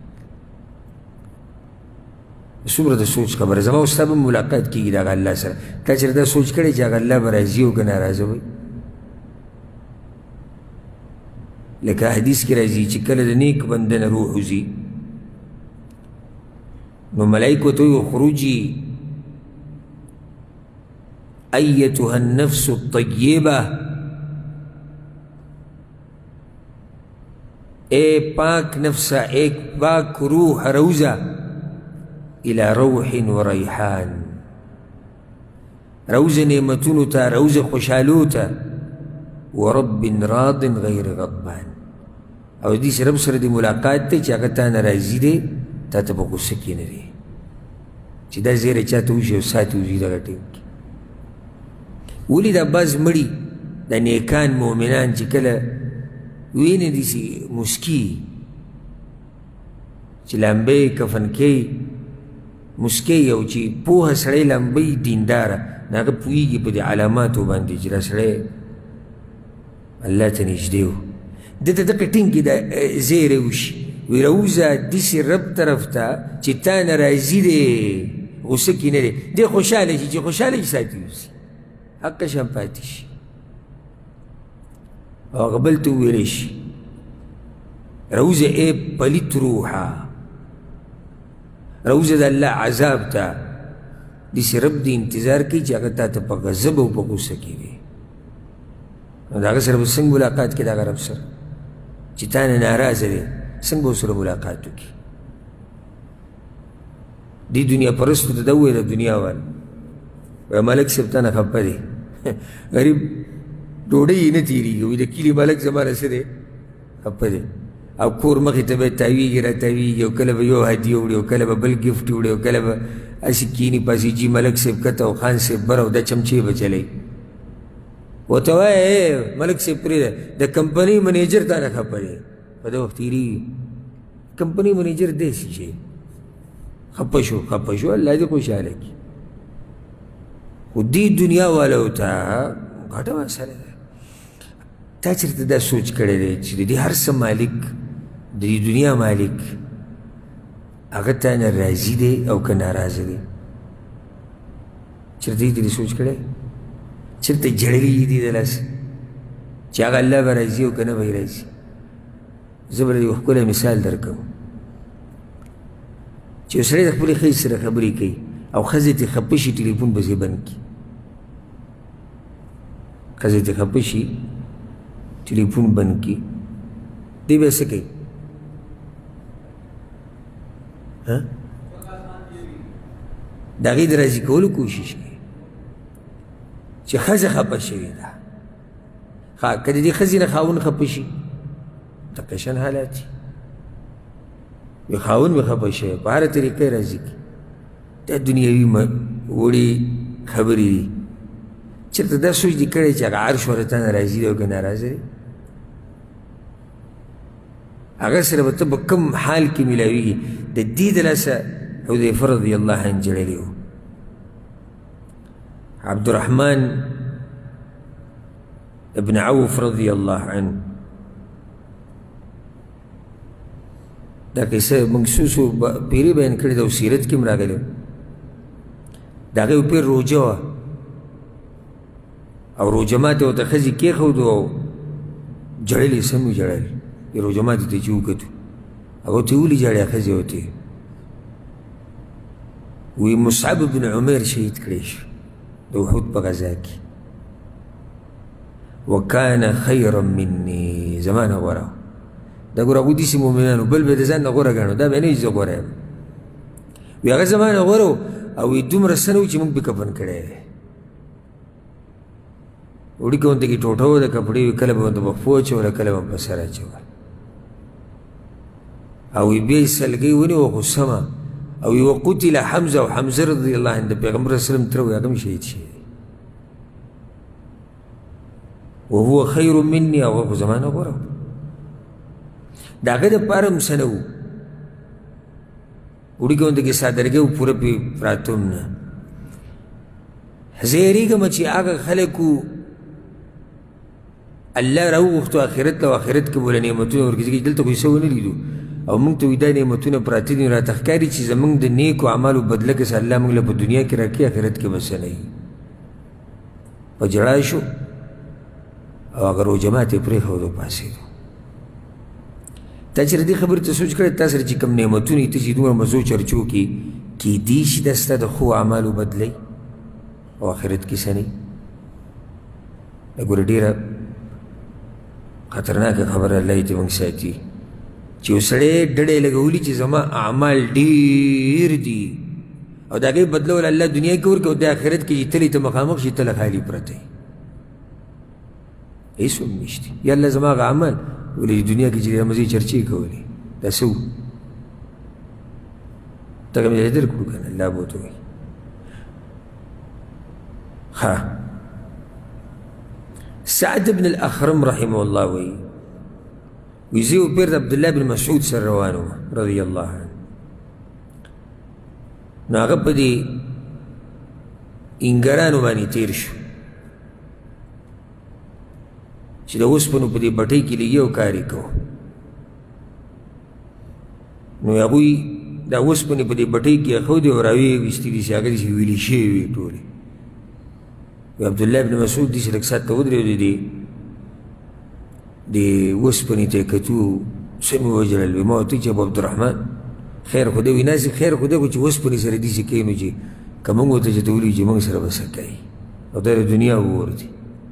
څومره د سوچ خبره زما او ستا به ملاقات کېږي د هغه الله سره تا چېرې دا سوچ کړی چې هغه الله به راځي او که ناراضه وي لکه حدیث کې راځي چې کله د نیک بنده نه روح وځي نو ملایکو ته وایي اخرجي ایتها النفس الطیبه اے پاک نفسا ایک پاک روح روزہ الى روح و ریحان روز نعمتونو تا روز خوشحالو تا و رب راض غیر غضبان او دیس رب سره دی ملاقات تی چې هغه تا ناراضي دی تا ته په غصه کې نه دی چې دا زیری چا ته وشي او ساتي وځي دغه ټیم کې ولې دا بعض مړي د نیکان مؤمنان چې کله وینې داسې مسکي چې لامبې کفن کوي مسکی او چې پوهه سړی لمبی دینداره نو هغه پوهېږي په دې علاماتو باندې چې دا سړی الله ته نږدې و ده ته دغه ټینګ کې دا زیری وشي وی راوځه داسې رب طرف ته چې تا نه راضي دی غوسه کې نه دی دی خوشحاله شي چې خوشحاله شي ساتي اوسي حقه شان پاتې شي او هغه بل ته وویلی شي راوځه ای پلیت روحه راوځه د الله عذاب ته داسې رب دی انتظار کوي چې هغه تا ته په غضب او په غوسه کې وي نو د هغه سره به څنګه ملاقات کړي د هغه رب سره چې تا نه ناراضه دی څنګه به ورسره ملاقات وکړي دې دنیا پرستو ته دا وویله دنیا والا وایي ملک صاحب تا نه خفه دی غریب ډوډۍ یې نه تېرېږي وایي د کلي ملک زما نه څه دی خفه دی او کور مخې ته به یې تاویږي را تاویږي او کله به یو هدیه وړي او کله به بل ګفټ وړي او کله به هسې کښېني پاسې جي ملک صاحب کته او خان صاحب بر او دا چمچې به چلوي ورته وایه ملک صاحب پرېږده د کمپنۍ منیجر تا نه خفه دی په دې وخت تېرېږي کمپنۍ منیجر داسې شي خفه شو الله دې خوشحاله کړي خو دې دنیا والو ته غټه مسله ده تا چېرته دا سوچ کړی دی چې د دې هر څه مالک د دې دنیا مالک هغه تا نه راضي دی او که ناراضه دی چېرته دې سوچ کړی چېرته جړلي دي د لاسه چې هغه الله به راضي او که نه به یې راضي زه به یو ښکلی مثال درکوم چې یو سړی د خپلې ښځې سره خبرې کوي او ښځې ترې خفه شي ټلیفون به یې بند کړي ښځې ترې خفه شي ټلیفون بند کړي دی به یې څه کوي د هغې د راضي کولو کوشش کوي چې ښځه خفه شوې ده که د دې ښځې نه خاوند خفه شي دقه شان حالات دي وي خاوند مې خفه شوی په هره طریقه یې راضي کړي دا دنیوي وړې خبرې دي چېرته دا سوچ دې کړی چې هغه عرش ورته تا نه راضي دی او که ناراضه دی هغه سره به ته په کوم حال کې میلاویږي د دې د لاسه حذیفه رضی الله عنه جړلی و عبدالرحمن ابن عوف رضی الله عنه دا کیسه مخصوصو پیري بیان کړې ده او سیرت کې هم راغلی د هغې یو پیر روژه وه او روژه ماتې ورته ښځې کېښودو او جړلې سم یې جړل روژه ماتې ته چې وکتو هغه ورته ولې جړې ښځې ورته وی مصعب بن عمیر شهید کړی شو د احد په غزا کې وکان خیرا مني زما نه غوره دا ګوره هغوی داسې مؤمنانو بل به د ځان نه غوره ګڼو دا به نه وي زه غوره یم وی هغه زما نه غوره او وی دومره څه نه و چې موږ پې کفن کړی دی وړي کې ورته کې ټوټه وه د کپړې وي کله به ورته په پښو اچوله کله به په سر اچوله او وی بیا یې سلګۍ ونیوه خو سمه او وی وقتل حمزه او حمزه رضی الله عنه د پیغمبر وسلم تره وی هغه هم شهید شوی دی وهو خیر مني او هغه خو زما نه غوره د هغه دپاره هم څه نه و وړي کې ورته کې سادرګۍ و پوره پې پراته هم نه زه یېرېږم چې هغه خلکو الله راوغوښتو آخرت ته او آخرت کې بوله نعمتونه ورکړي ځکه چې دلته خو یې څه ونه لیدو او موږ ته وایي دا نعمتونه پراته دي راته ښکاري چې زموږ د نیکو اعمالو بدله کې الله موږ له په دنیا کې راکړي آخرت کې به څه نه وي په ژړا شو او هغه روژه ماتې پرېښودو پاڅېدو تا چې د دې خبرې ته سوچ کړی تا سره چې کوم نعمتونه یې ته چې دومره مزو چرچو کې کیدی شي دا ستا د ښو اعمالو بدلی او آخرت کې څه نه وي ګوره ډېره خطرناکه خبره الله یې ته موږ ساتي چې یو سړی ډډې لګولي چې زما اعمال ډېر دي او د هغې بدلول الله دنیا کې ورکړي او د آخرت کې چې تلې ته مخامخ شي تله خالي پرته هېڅ هم نشته یا الله زما هغه عمل ولې دنیا کې چې د مزې چرچې کولې دا څه و دغه مې در کړو که نه الله به ورته وایي ها سعد بن الاخرم رحمه الله وایي وزي وبير عبد الله بن مسعود سر روانه رضي الله عنه نو هغه په دې انګرانو باندې تیر شو چې د اوسپنو په دې بټۍ کې لږ یو کار یې کوو نو هغوی دا اوسپنې په دې بټۍ کې اېښودې او راویې ویستې دي چې هغه داسې ویلې شوې وې ټولې عبدالله ابن مسعود داسې لږ ساعت ته ودرېدو دې اوسپنې ته یې کتو څه مې وژړل وې ما ورته چې ابو عبدالرحمن خیر خو دی وي ناسې خیر خو دی خو چې اوسپنې سره داسې کوي نو چې که موږ ورته چې ته ولیږي چې موږ سره به څه کوي او دا د دنیا اور دی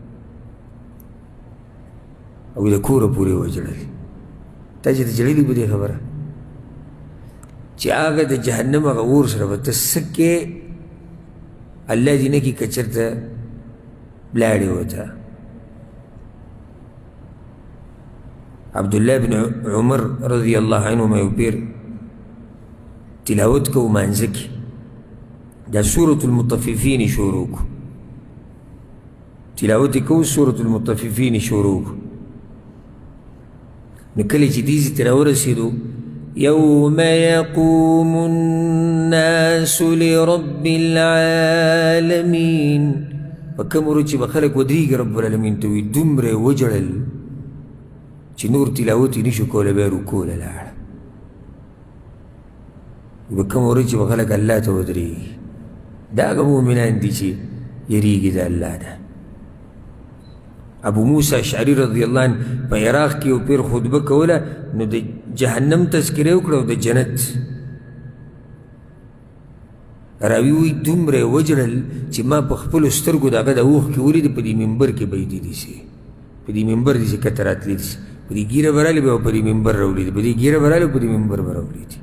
او د کوره پورې وژړل تا چې ته جړلي په دې خبره چې هغه د جهنم هغه اور سره به ته څه کې الله دې نه کړي که چېرته لاړې ورته عبدالله بن عمر رضی الله عنهما یو پیر تلاوت کو مانځه کې دا سورة المطففین شروع کو تلاوت کو سورة المطففین شروع کو نو کله چې دې ځای ته راورسېدو يوم يقوم الناس لرب العالمين په کوم ورځ چې به خلک ودرېږي رب العالمین ته وي دومره وجړل چې نور تلاوت یې نشو کولی بیا رکوع له لاړه په کوم ورځ چې به خلک الله ته ودرېږي دا هغه مؤمنان دي چې یریږي د الله نه ابو موسی اشعری رضی الله عنه په عراق کې یو پیر خطبه کوله نو د جهنم تذکره وکړه او د جنت راوي وایي دومره وجړل چې ما په خپلو سترګو د هغه د اوښکې ولیدې په دې منبر کې به یې دېسې په دې منبر دېسې کته راتلې دېسې په دې ګیره به رالې به په دې منبر راولیدې په دې ګیره به رالې په دې منبر به راولیدې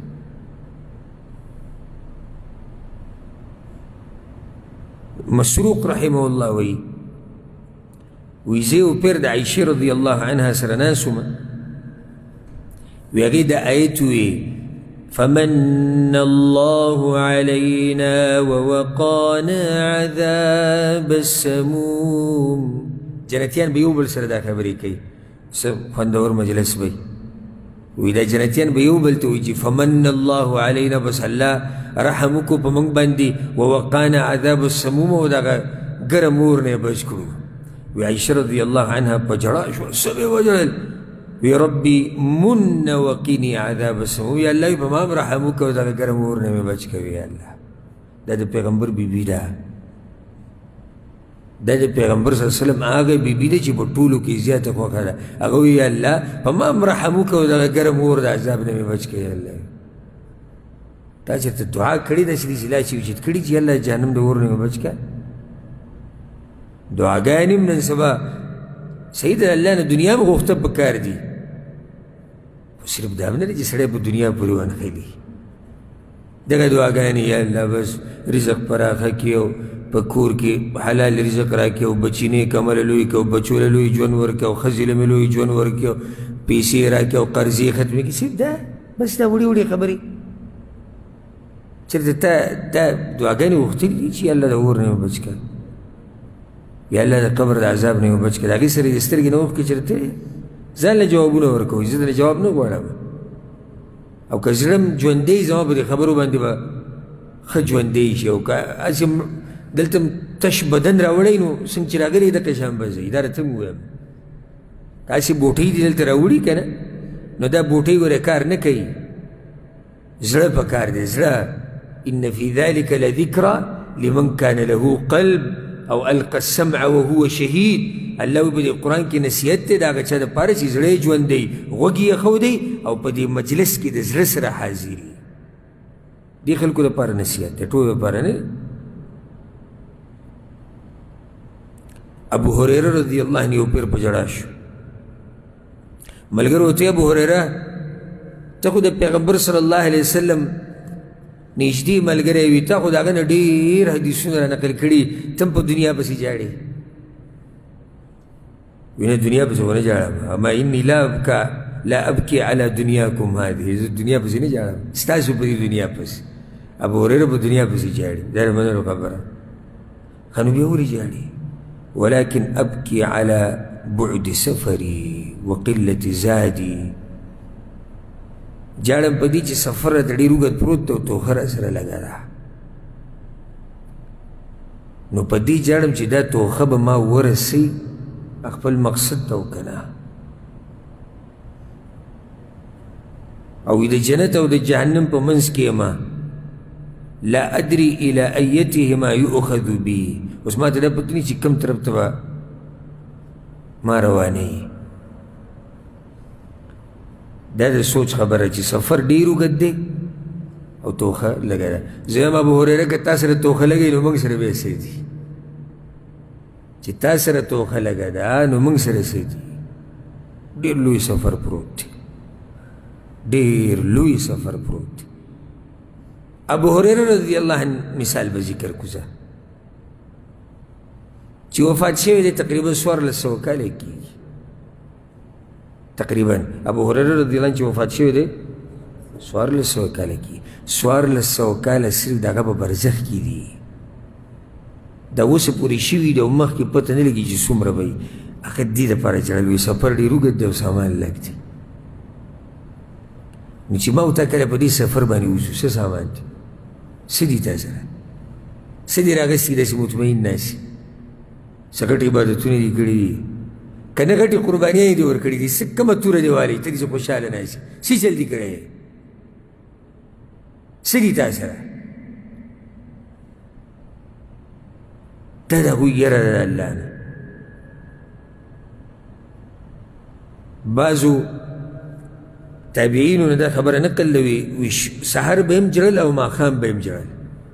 مسروق رحمه الله وایي وی زه یو پیر د عایشې رضی الله عنها سره ناست وم وی هغې د آیت وی فمن الله علينا ووقانا عذاب السموم جنتیان به یو بل سره دا خبرې کوي څه خوندور مجلس به وی دا جنتیان به یو بل ته وایي چې فمن الله علينا بس الله رحم وکړو په موږ باندې ووقانا عذاب السموم او دغه ګرم اور نه یې بچ کړو وی عائشہ رضی اللہ عنہ پا جڑا شو سبی وجڑل وی ربی من وقینی عذاب السموم وی اللہ پا مام رحمو کو دا گرم ورنے میں بچ کوی اللہ دا دا پیغمبر بی بی دا دا پیغمبر صلی اللہ علیہ وسلم آگا بی بی دا چی پا طولو کی زیادت خوکا دا آگا وی اللہ پا مام رحمو کو دا گرم ور دا عذاب نے میں بچ کوی اللہ تا چرتا دعا کڑی دا سلی سلا چی وچت کڑی چی اللہ جہنم دا ورنے میں بچ کا دعاګانې هم نن سبا صحیح د الله نه دنیا هم غوښته پکار دي خو صرف دا هم نه دی چې سړی په دنیا پورې ونښلي دغه دعاګانې یا الله بس رزق پراخه کړي او په کور کې حلال رزق راکړي او بچي نیک عمله لوی کړي او بچو له لوی ژوند ورکړي او ښځې له مې لوی ژوند ورکړي او پیسې راکړي او قرضې ختمې کړي صرف دا بس دا وړې وړې خبرې چېرته تا دا دعاګانې غوښتلي دي چې الله د اور نه بچ کړه یا الله د قبر د عذاب نه بچ کړه د هغې سره یې سترګې نه اوښکې چېرته ځان له جوابونه ورکوئ زه درنه جواب نه غواړم او که زړه م ژوندی زما په دې خبرو باندې به ښه ژوندی شي او که هسې دلته تش بدن راوړی نو څنګه چې راغلی دقه شان به ځئ دا راته م ووایم که هسې بوټۍ دي دلته راوړي که نه نو دا بوټۍ ورې کار نه کوي زړه په کار دی زړه ان فی ذلک لذکرى لمن کان له قلب او القى السمع وهو شهید الله په دې قرآن کې نصیحت دی د هغه چا دپاره چې زړه یې ژوندی غوږ یې ښودی او په دې مجلس کې د زړه سره حاضر وي دې خلکو دپاره نصیحت دی ټولو دپاره نه ابو هریره رضی الله عنه یو پیر په ژړا شو ملګرو ورته ابو هریره ته خو د پیغمبر صلی الله علیه وسلم نږدې ملګری وي تا خو د هغه نه ډېر حدیثونه را نقل کړي ته هم په دنیا پسې جاړې وي نه دنیا پسې ونه جاړم اما اني لا ابکي على دنیاکم هذه زه دنیا پسې نه جاړم ستاسو په دې دنیا پسې ابو هریره په دنیا پسې جاړي دا د منلو خبره ښه نو بیا ولې جاړي ولكن ابکي على بعد سفري وقلة زادي جاړم په دې چې سفر راته ډېر اوږد پروت دی او توښه راسره لږه ده نو په دې جاړم چې دا توخه به ما ورسي خپل مقصد ته وکنه او د جنت او د جهنم په منځ کې یم لا ادري الى ايتهما يؤخذ بي اوس ما ته دا پته نه چې کوم طرف ته به ما روانوي دا د سوچ خبره چې سفر ډېر اوږد دی او توخه لګه ده زه یم ابو هریره که تا سره توخه لګوي نو موږ سره بیا څه دي چې تا سره توخه لګه ده نو موږ سره څه دي ډېر لوی سفر پروت دی ډېر لوی سفر پروت دی ابو هریره رضی الله عنه مثال به ذکر کوزه چې وفات شوی دی تقریبا 1400 کاله کېږي تقریبا ابو هریره رضی الله عنه چې وفات شوی دی 1400 کاله کېږي 1400 کاله صرف دغه په برزخ کې دي دا اوس پورې شوي دی او مخکې پته نه لګي چې څومره به وي هغه دې دپاره چې لوی سفر ډېر اوږد دی او سامان لږ دی نو چې ما او تا کله په دې سفر باندې وځو څه سامان دی څه دي تا سره څه دې راغستي داسې مطمئن ناسي څه ګټ عبادتونه دې کړي دي که نه ګټې قربانیانې دې ورکړي دي څه کومه توره دې والي ته دې څه خوشحاله ناسي څه چل دې کړی دی څه دي تا سره دا د هغوی یره ده د الله نه بعضو تابعینو نه دا خبره نقل وي سحر به هم جړل او ماښام به هم جړل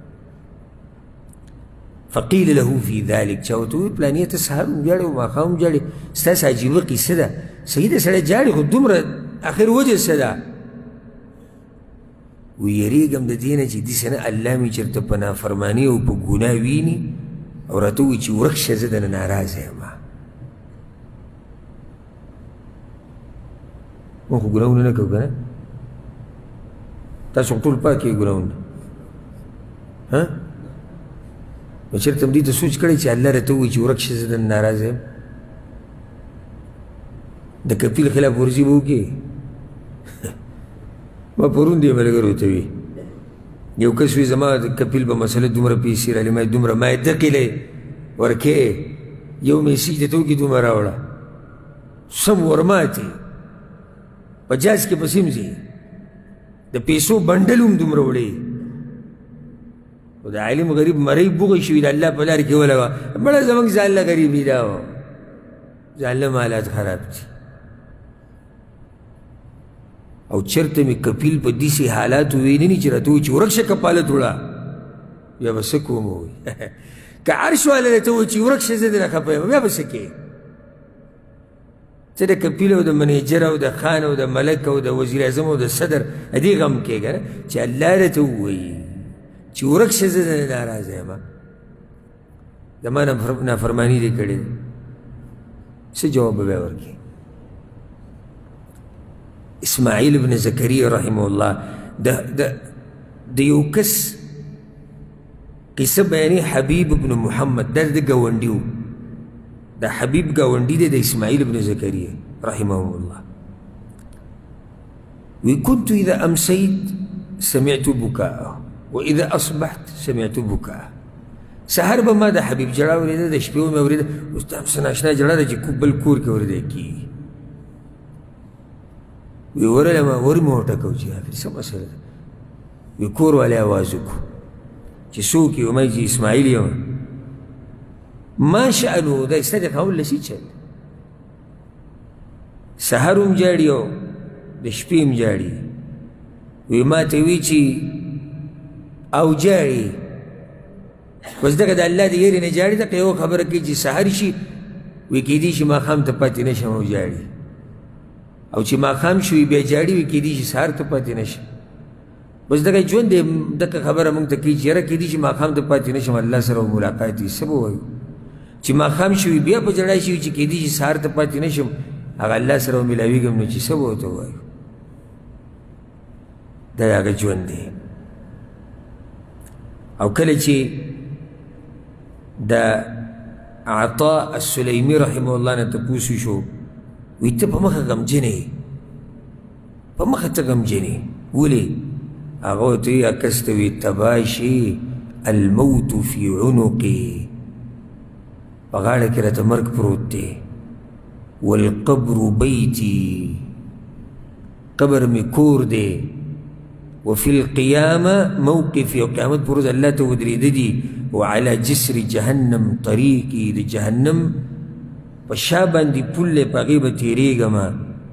فقیل له فی ذلک چا ورته وویل پلانې ته سحر هم جاړې او ماښام هم جاړې ستاسې عجیبه قیصه ده صحیح ده سړی جاړې خو دومره آخر وجه څه ده ویریږم د دې نه چې داسې نه الله مې چېرته په نافرماني او په ګناه ویني او راته ووایي چې ورک شه زه دنه ناراضه یم مونږ خو ګناهونه نه کوو که نه تاسو خو ټول پاک یې ګناهونه نو چېرته هم دې ته سوچ کړی چې الله راته ووایي چې ورک شه زه دنه ناراضه یم د کپیل خلاف ورزي به وکړې ما پرون دې ملګرو ته وي یو کس وي زما د کپیل به مسله دومره پیسې راغلې ما دومره ما یې دقیلې ورکې یو میسیج درته وکړي دومره راوړه سم ورماتې په جاز کې پسې هم ځي د پیسو بنډل هم دومره وړې خو د عالم غریب مرۍ بوغی شوي د الله په لار کې ولګه بړه زموږ ځانله غریبي دا و ځانله حالات خراب دي او چرته مې کپیل په داسې حالاتو ویني چې راته وایي چې ورک شه کپالت وړه بیا به څه کوم وایي که عرش والا راته وایي چې ورک شه زه درنه خفه یم بیا به څه کوې ته د کپیل او د منیجر او د خان او د ملک او د وزیر اعظم او د صدر دې غم کې که نه چې الله راته ووایي چې ورک شه زه درنه ناراضه یم زما نافرماني دې کړې ده څه جواب به بیا ورکړي اسماعیل ابن زکریا رحمه الله د یو کس قصه بیانې حبیب ابن محمد دا د ګاونډي و دا حبیب ګاونډي دی د اسماعیل ابن زکریا رحمه الله وی كنت اذا امسيت سمعت بكاءه واذا اصبحت سمعت بكاءه سحر به ما د حبیب جړه اورېده د شپې مې اورېده اوس دا همسه ناشنا جړه ده چې بل کور کې اورېدی کېږي وی ورلما ور مې وټکو چې آخر څه مسله ده وی کور والی آواز وکړو چې څوک یې ومایي چې اسماعیل یم ما شأنو دا ستا د قول له څه چل سحر هم جاړي او د شپې هم جاړي وی ما ته وی چې او جاړي بس دغه د الله د یېرې نه جاړي دغه یوه خبره کوي چې سحر شي وی کېدی شي ماښام ته پاتې نه شم او جاړي او چې ماښام شوي بیا جاړي وي کېدی شي سهار ته پاتې نه شم بس دغه ژوند دی دغه خبره موږ ته کوي چې یاره کېدی شي ماښام ته پاتې نه شم الله سره ملاقات وي څه به وایو چې ماښام شوي بیا په جړا شي چې کېدی شي سهار ته پاتې نه شم هغه الله سره ملاویږم نو چې څه به ورته ووایو دا هغه ژوند دی او کله چې د عطاء السلیمي رحمه الله نه تپوس وشو وی ته په مخه غمجن یې په مخه ته غمجن یې ولې هغه ورته وایي عکس ته وایي تباه شي الموت فی عنقي په غاړه کې راته مرګ پروت دی والقبر بیتی قبر می کور دی وفي القيامة موقفي وقيامت بروز الله تودريده دي وعلى جسر جهنم طريقي دي جهنم پشابان دي پل پاقیبه تیریگما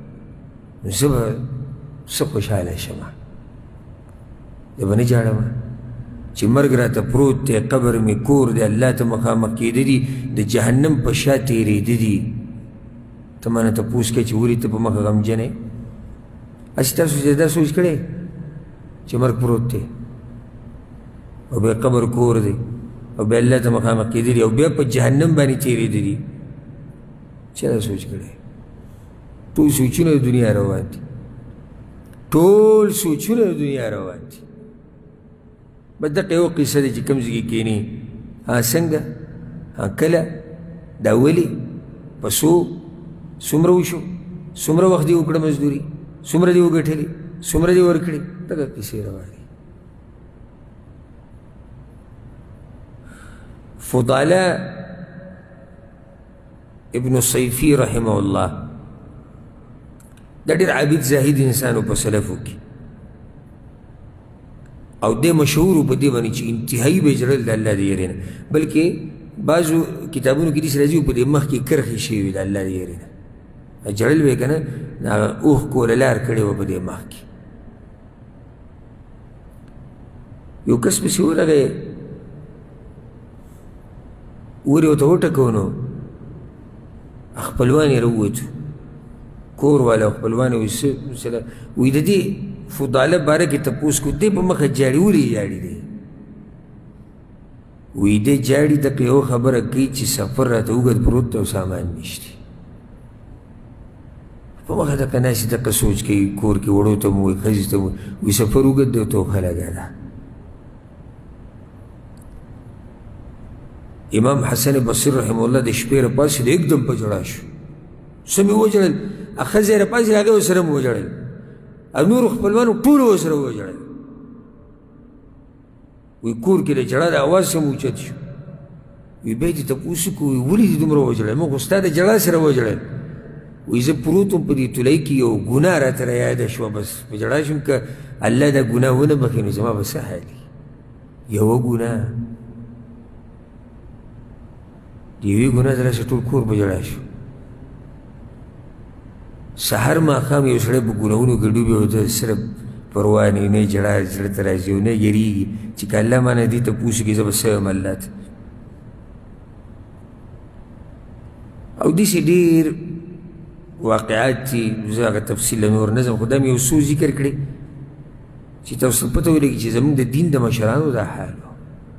سب خوشحاله شما دبا نجاڑما چی مرگ را تا پروت تی قبر می کور دی اللہ تا مخامق کیده دی دی جهنم پشا تیریده دی تمانا تا پوس که چی ولی تا پا مخ غم جنه اچی تاسو زیده سوچ کرده چې مرګ پروت دی او بیا قبر کور دی او بیا الله ته مخامخ کېدلي او بیا په جهنم باندې تېرېدلي چا دا سوچ کړی ټول سوچونه د دنیا روان دي ټول سوچونه د دنیا روان دي بس دقه یوه قصه ده چې کوم ځای کې کښېني څنګه کله دا ولې په څومره وشو څومره وخت دې وکړه مزدوري څومره دې وګټلې څومره دې ورکړي دغه کیسې روانې فضاله ابن صیفی رحمه الله دا ډېر عابد زاهد انسان و په سلفو کې او دې مشهور په دې باندې چې انتهایي به یې ژړل د الله د یېرې نه بلکې بعضو کتابونو کې داسې راځي په دې مخ کې کرښې شوي وي د الله د یېرې نه ژړل به یې که نه هغه اوښکو له لار کړې وه په دې مخ کې یو کس پسې ورغی ور یې ورته وټکو نو خپلوان یې راووتو کور والا او خپلوان یې وایي د دې فضاله باره کې تپوس کو دې په مخه جاړي ولې جاړي دی وایي دې جاړي دقه یو خبره کوي چې سفر راته اوږد پروت دی او سامان نشته په مخه دقه ناسې دقه سوچ کوي کور کې وړو ته مو وایي ښځې ته مو وایي سفر اوږد دی او توخه لګا ده امام حسن بصری رحمه الله د شپې راپاڅېد एकदम په ژړا شو څه مې وژړل ښځې راپاڅېد هغې ورسره مې وژړل او نورو خپلوانو ټولو ورسره وژړل وایي کور کې د ژړا د اواز سم اوچت شو وایي بیا دې تپوس وکړو وایي ولې دې دومره وژړل موږ خو ستا د ژړا سره وژړل وایي زه پروت وم په دې تولۍ کې یو ګناه راته رایاده شوه بس په ژړا شوم که الله دا ګناه ونه بخښي نو زما به څه حالي یوه ګناه د یوې ګناه دلاسې ټول کور په ژړا شو سهار ماښام یو سړی په ګناهونو کې ډوبي او د صرف پروا نه نه ژړا زړه ته راځي او نه یېرېږي چې که الله مانه دې تپوس وکړي زه به څه یم الله ته او داسې ډېر واقعات چې زه هغه تفصیل نور نه ځم خو دا مې یو څو ذکر کړې چې تاسو پته ولګي چې زموږ د دین د مشرانو دا حال و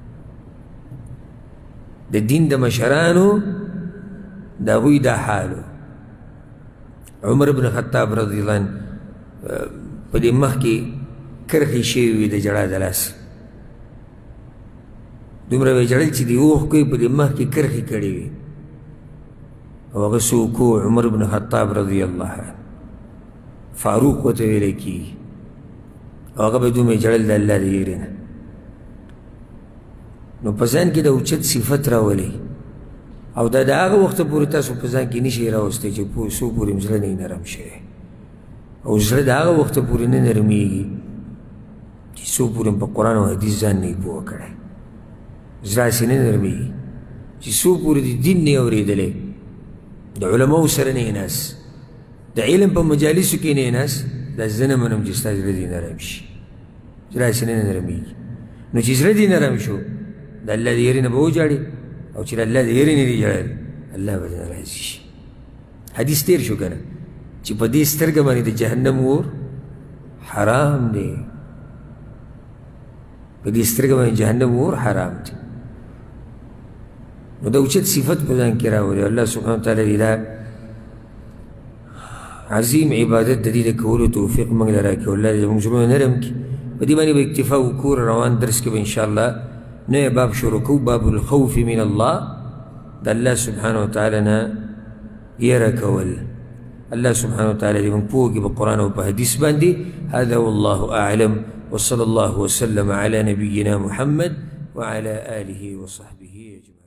د دین د مشرانو د هغوی دا حال و عمر بن خطاب رضی الله عنه په دې مخ کې کرښې شوې وي د ژړا د لاسه دومره به یې ژړل چې د اوښکو یې په دې مخ کې کرښې کړې وي او هغه څوک و عمر بن خطاب رضی الله عنه فاروق ورته ویلی کېږي او هغه به دومره ژړل د الله د یېرې نه نو په ځان کې د اوچت صفت راولي او دا د هغه وخته پورې تاسو په ځان کې نشئ راوستی چې څو پورې زړه نه نرم شوی او زړه د هغه وخته پورې نه نرمېږي چې څو پورې په قرآن او حدیث ځان نه یې پوه کړی زړه هسې نه نرمېږي چې څو پورې د دین نه یې اورېدلی د علماو سره نه یې ناست د علم په مجالسو کې نه یې ناست دا زه نه منم چې ستا زړه دې نرم شي زړه هسې نه نرمېږي نو چې زړه دې نرم شو د الله د یېرې نه به وژاړي او چې د الله د یېرې نه دې ژړل الله به نه راضي شي حدیث تېر شو که نه چې په دې سترګه باندې د جهنم اور حرام دی په دې سترګه باندې جهنم اور حرام دی نو د اوچت صفت په ځان کې راولي الله سبحانه وتعالی دې دا عظیم عبادت د دې د کولو توفیق موږ له راکړي الله دې زموږ زړونه نرم کړي په دې باندې به اکتفا وکړو روان درس کې به انشاءالله نوی باب شروع کو باب الخوف من الله د الله سبحانه وتعالی نه یره کول الله سبحانه وتعالی دې موږ پوه کړي په قرآن او په حدیث باندې هذا والله اعلم وصلى الله وسلم على نبينا محمد وعلى آله وصحبه أجمعين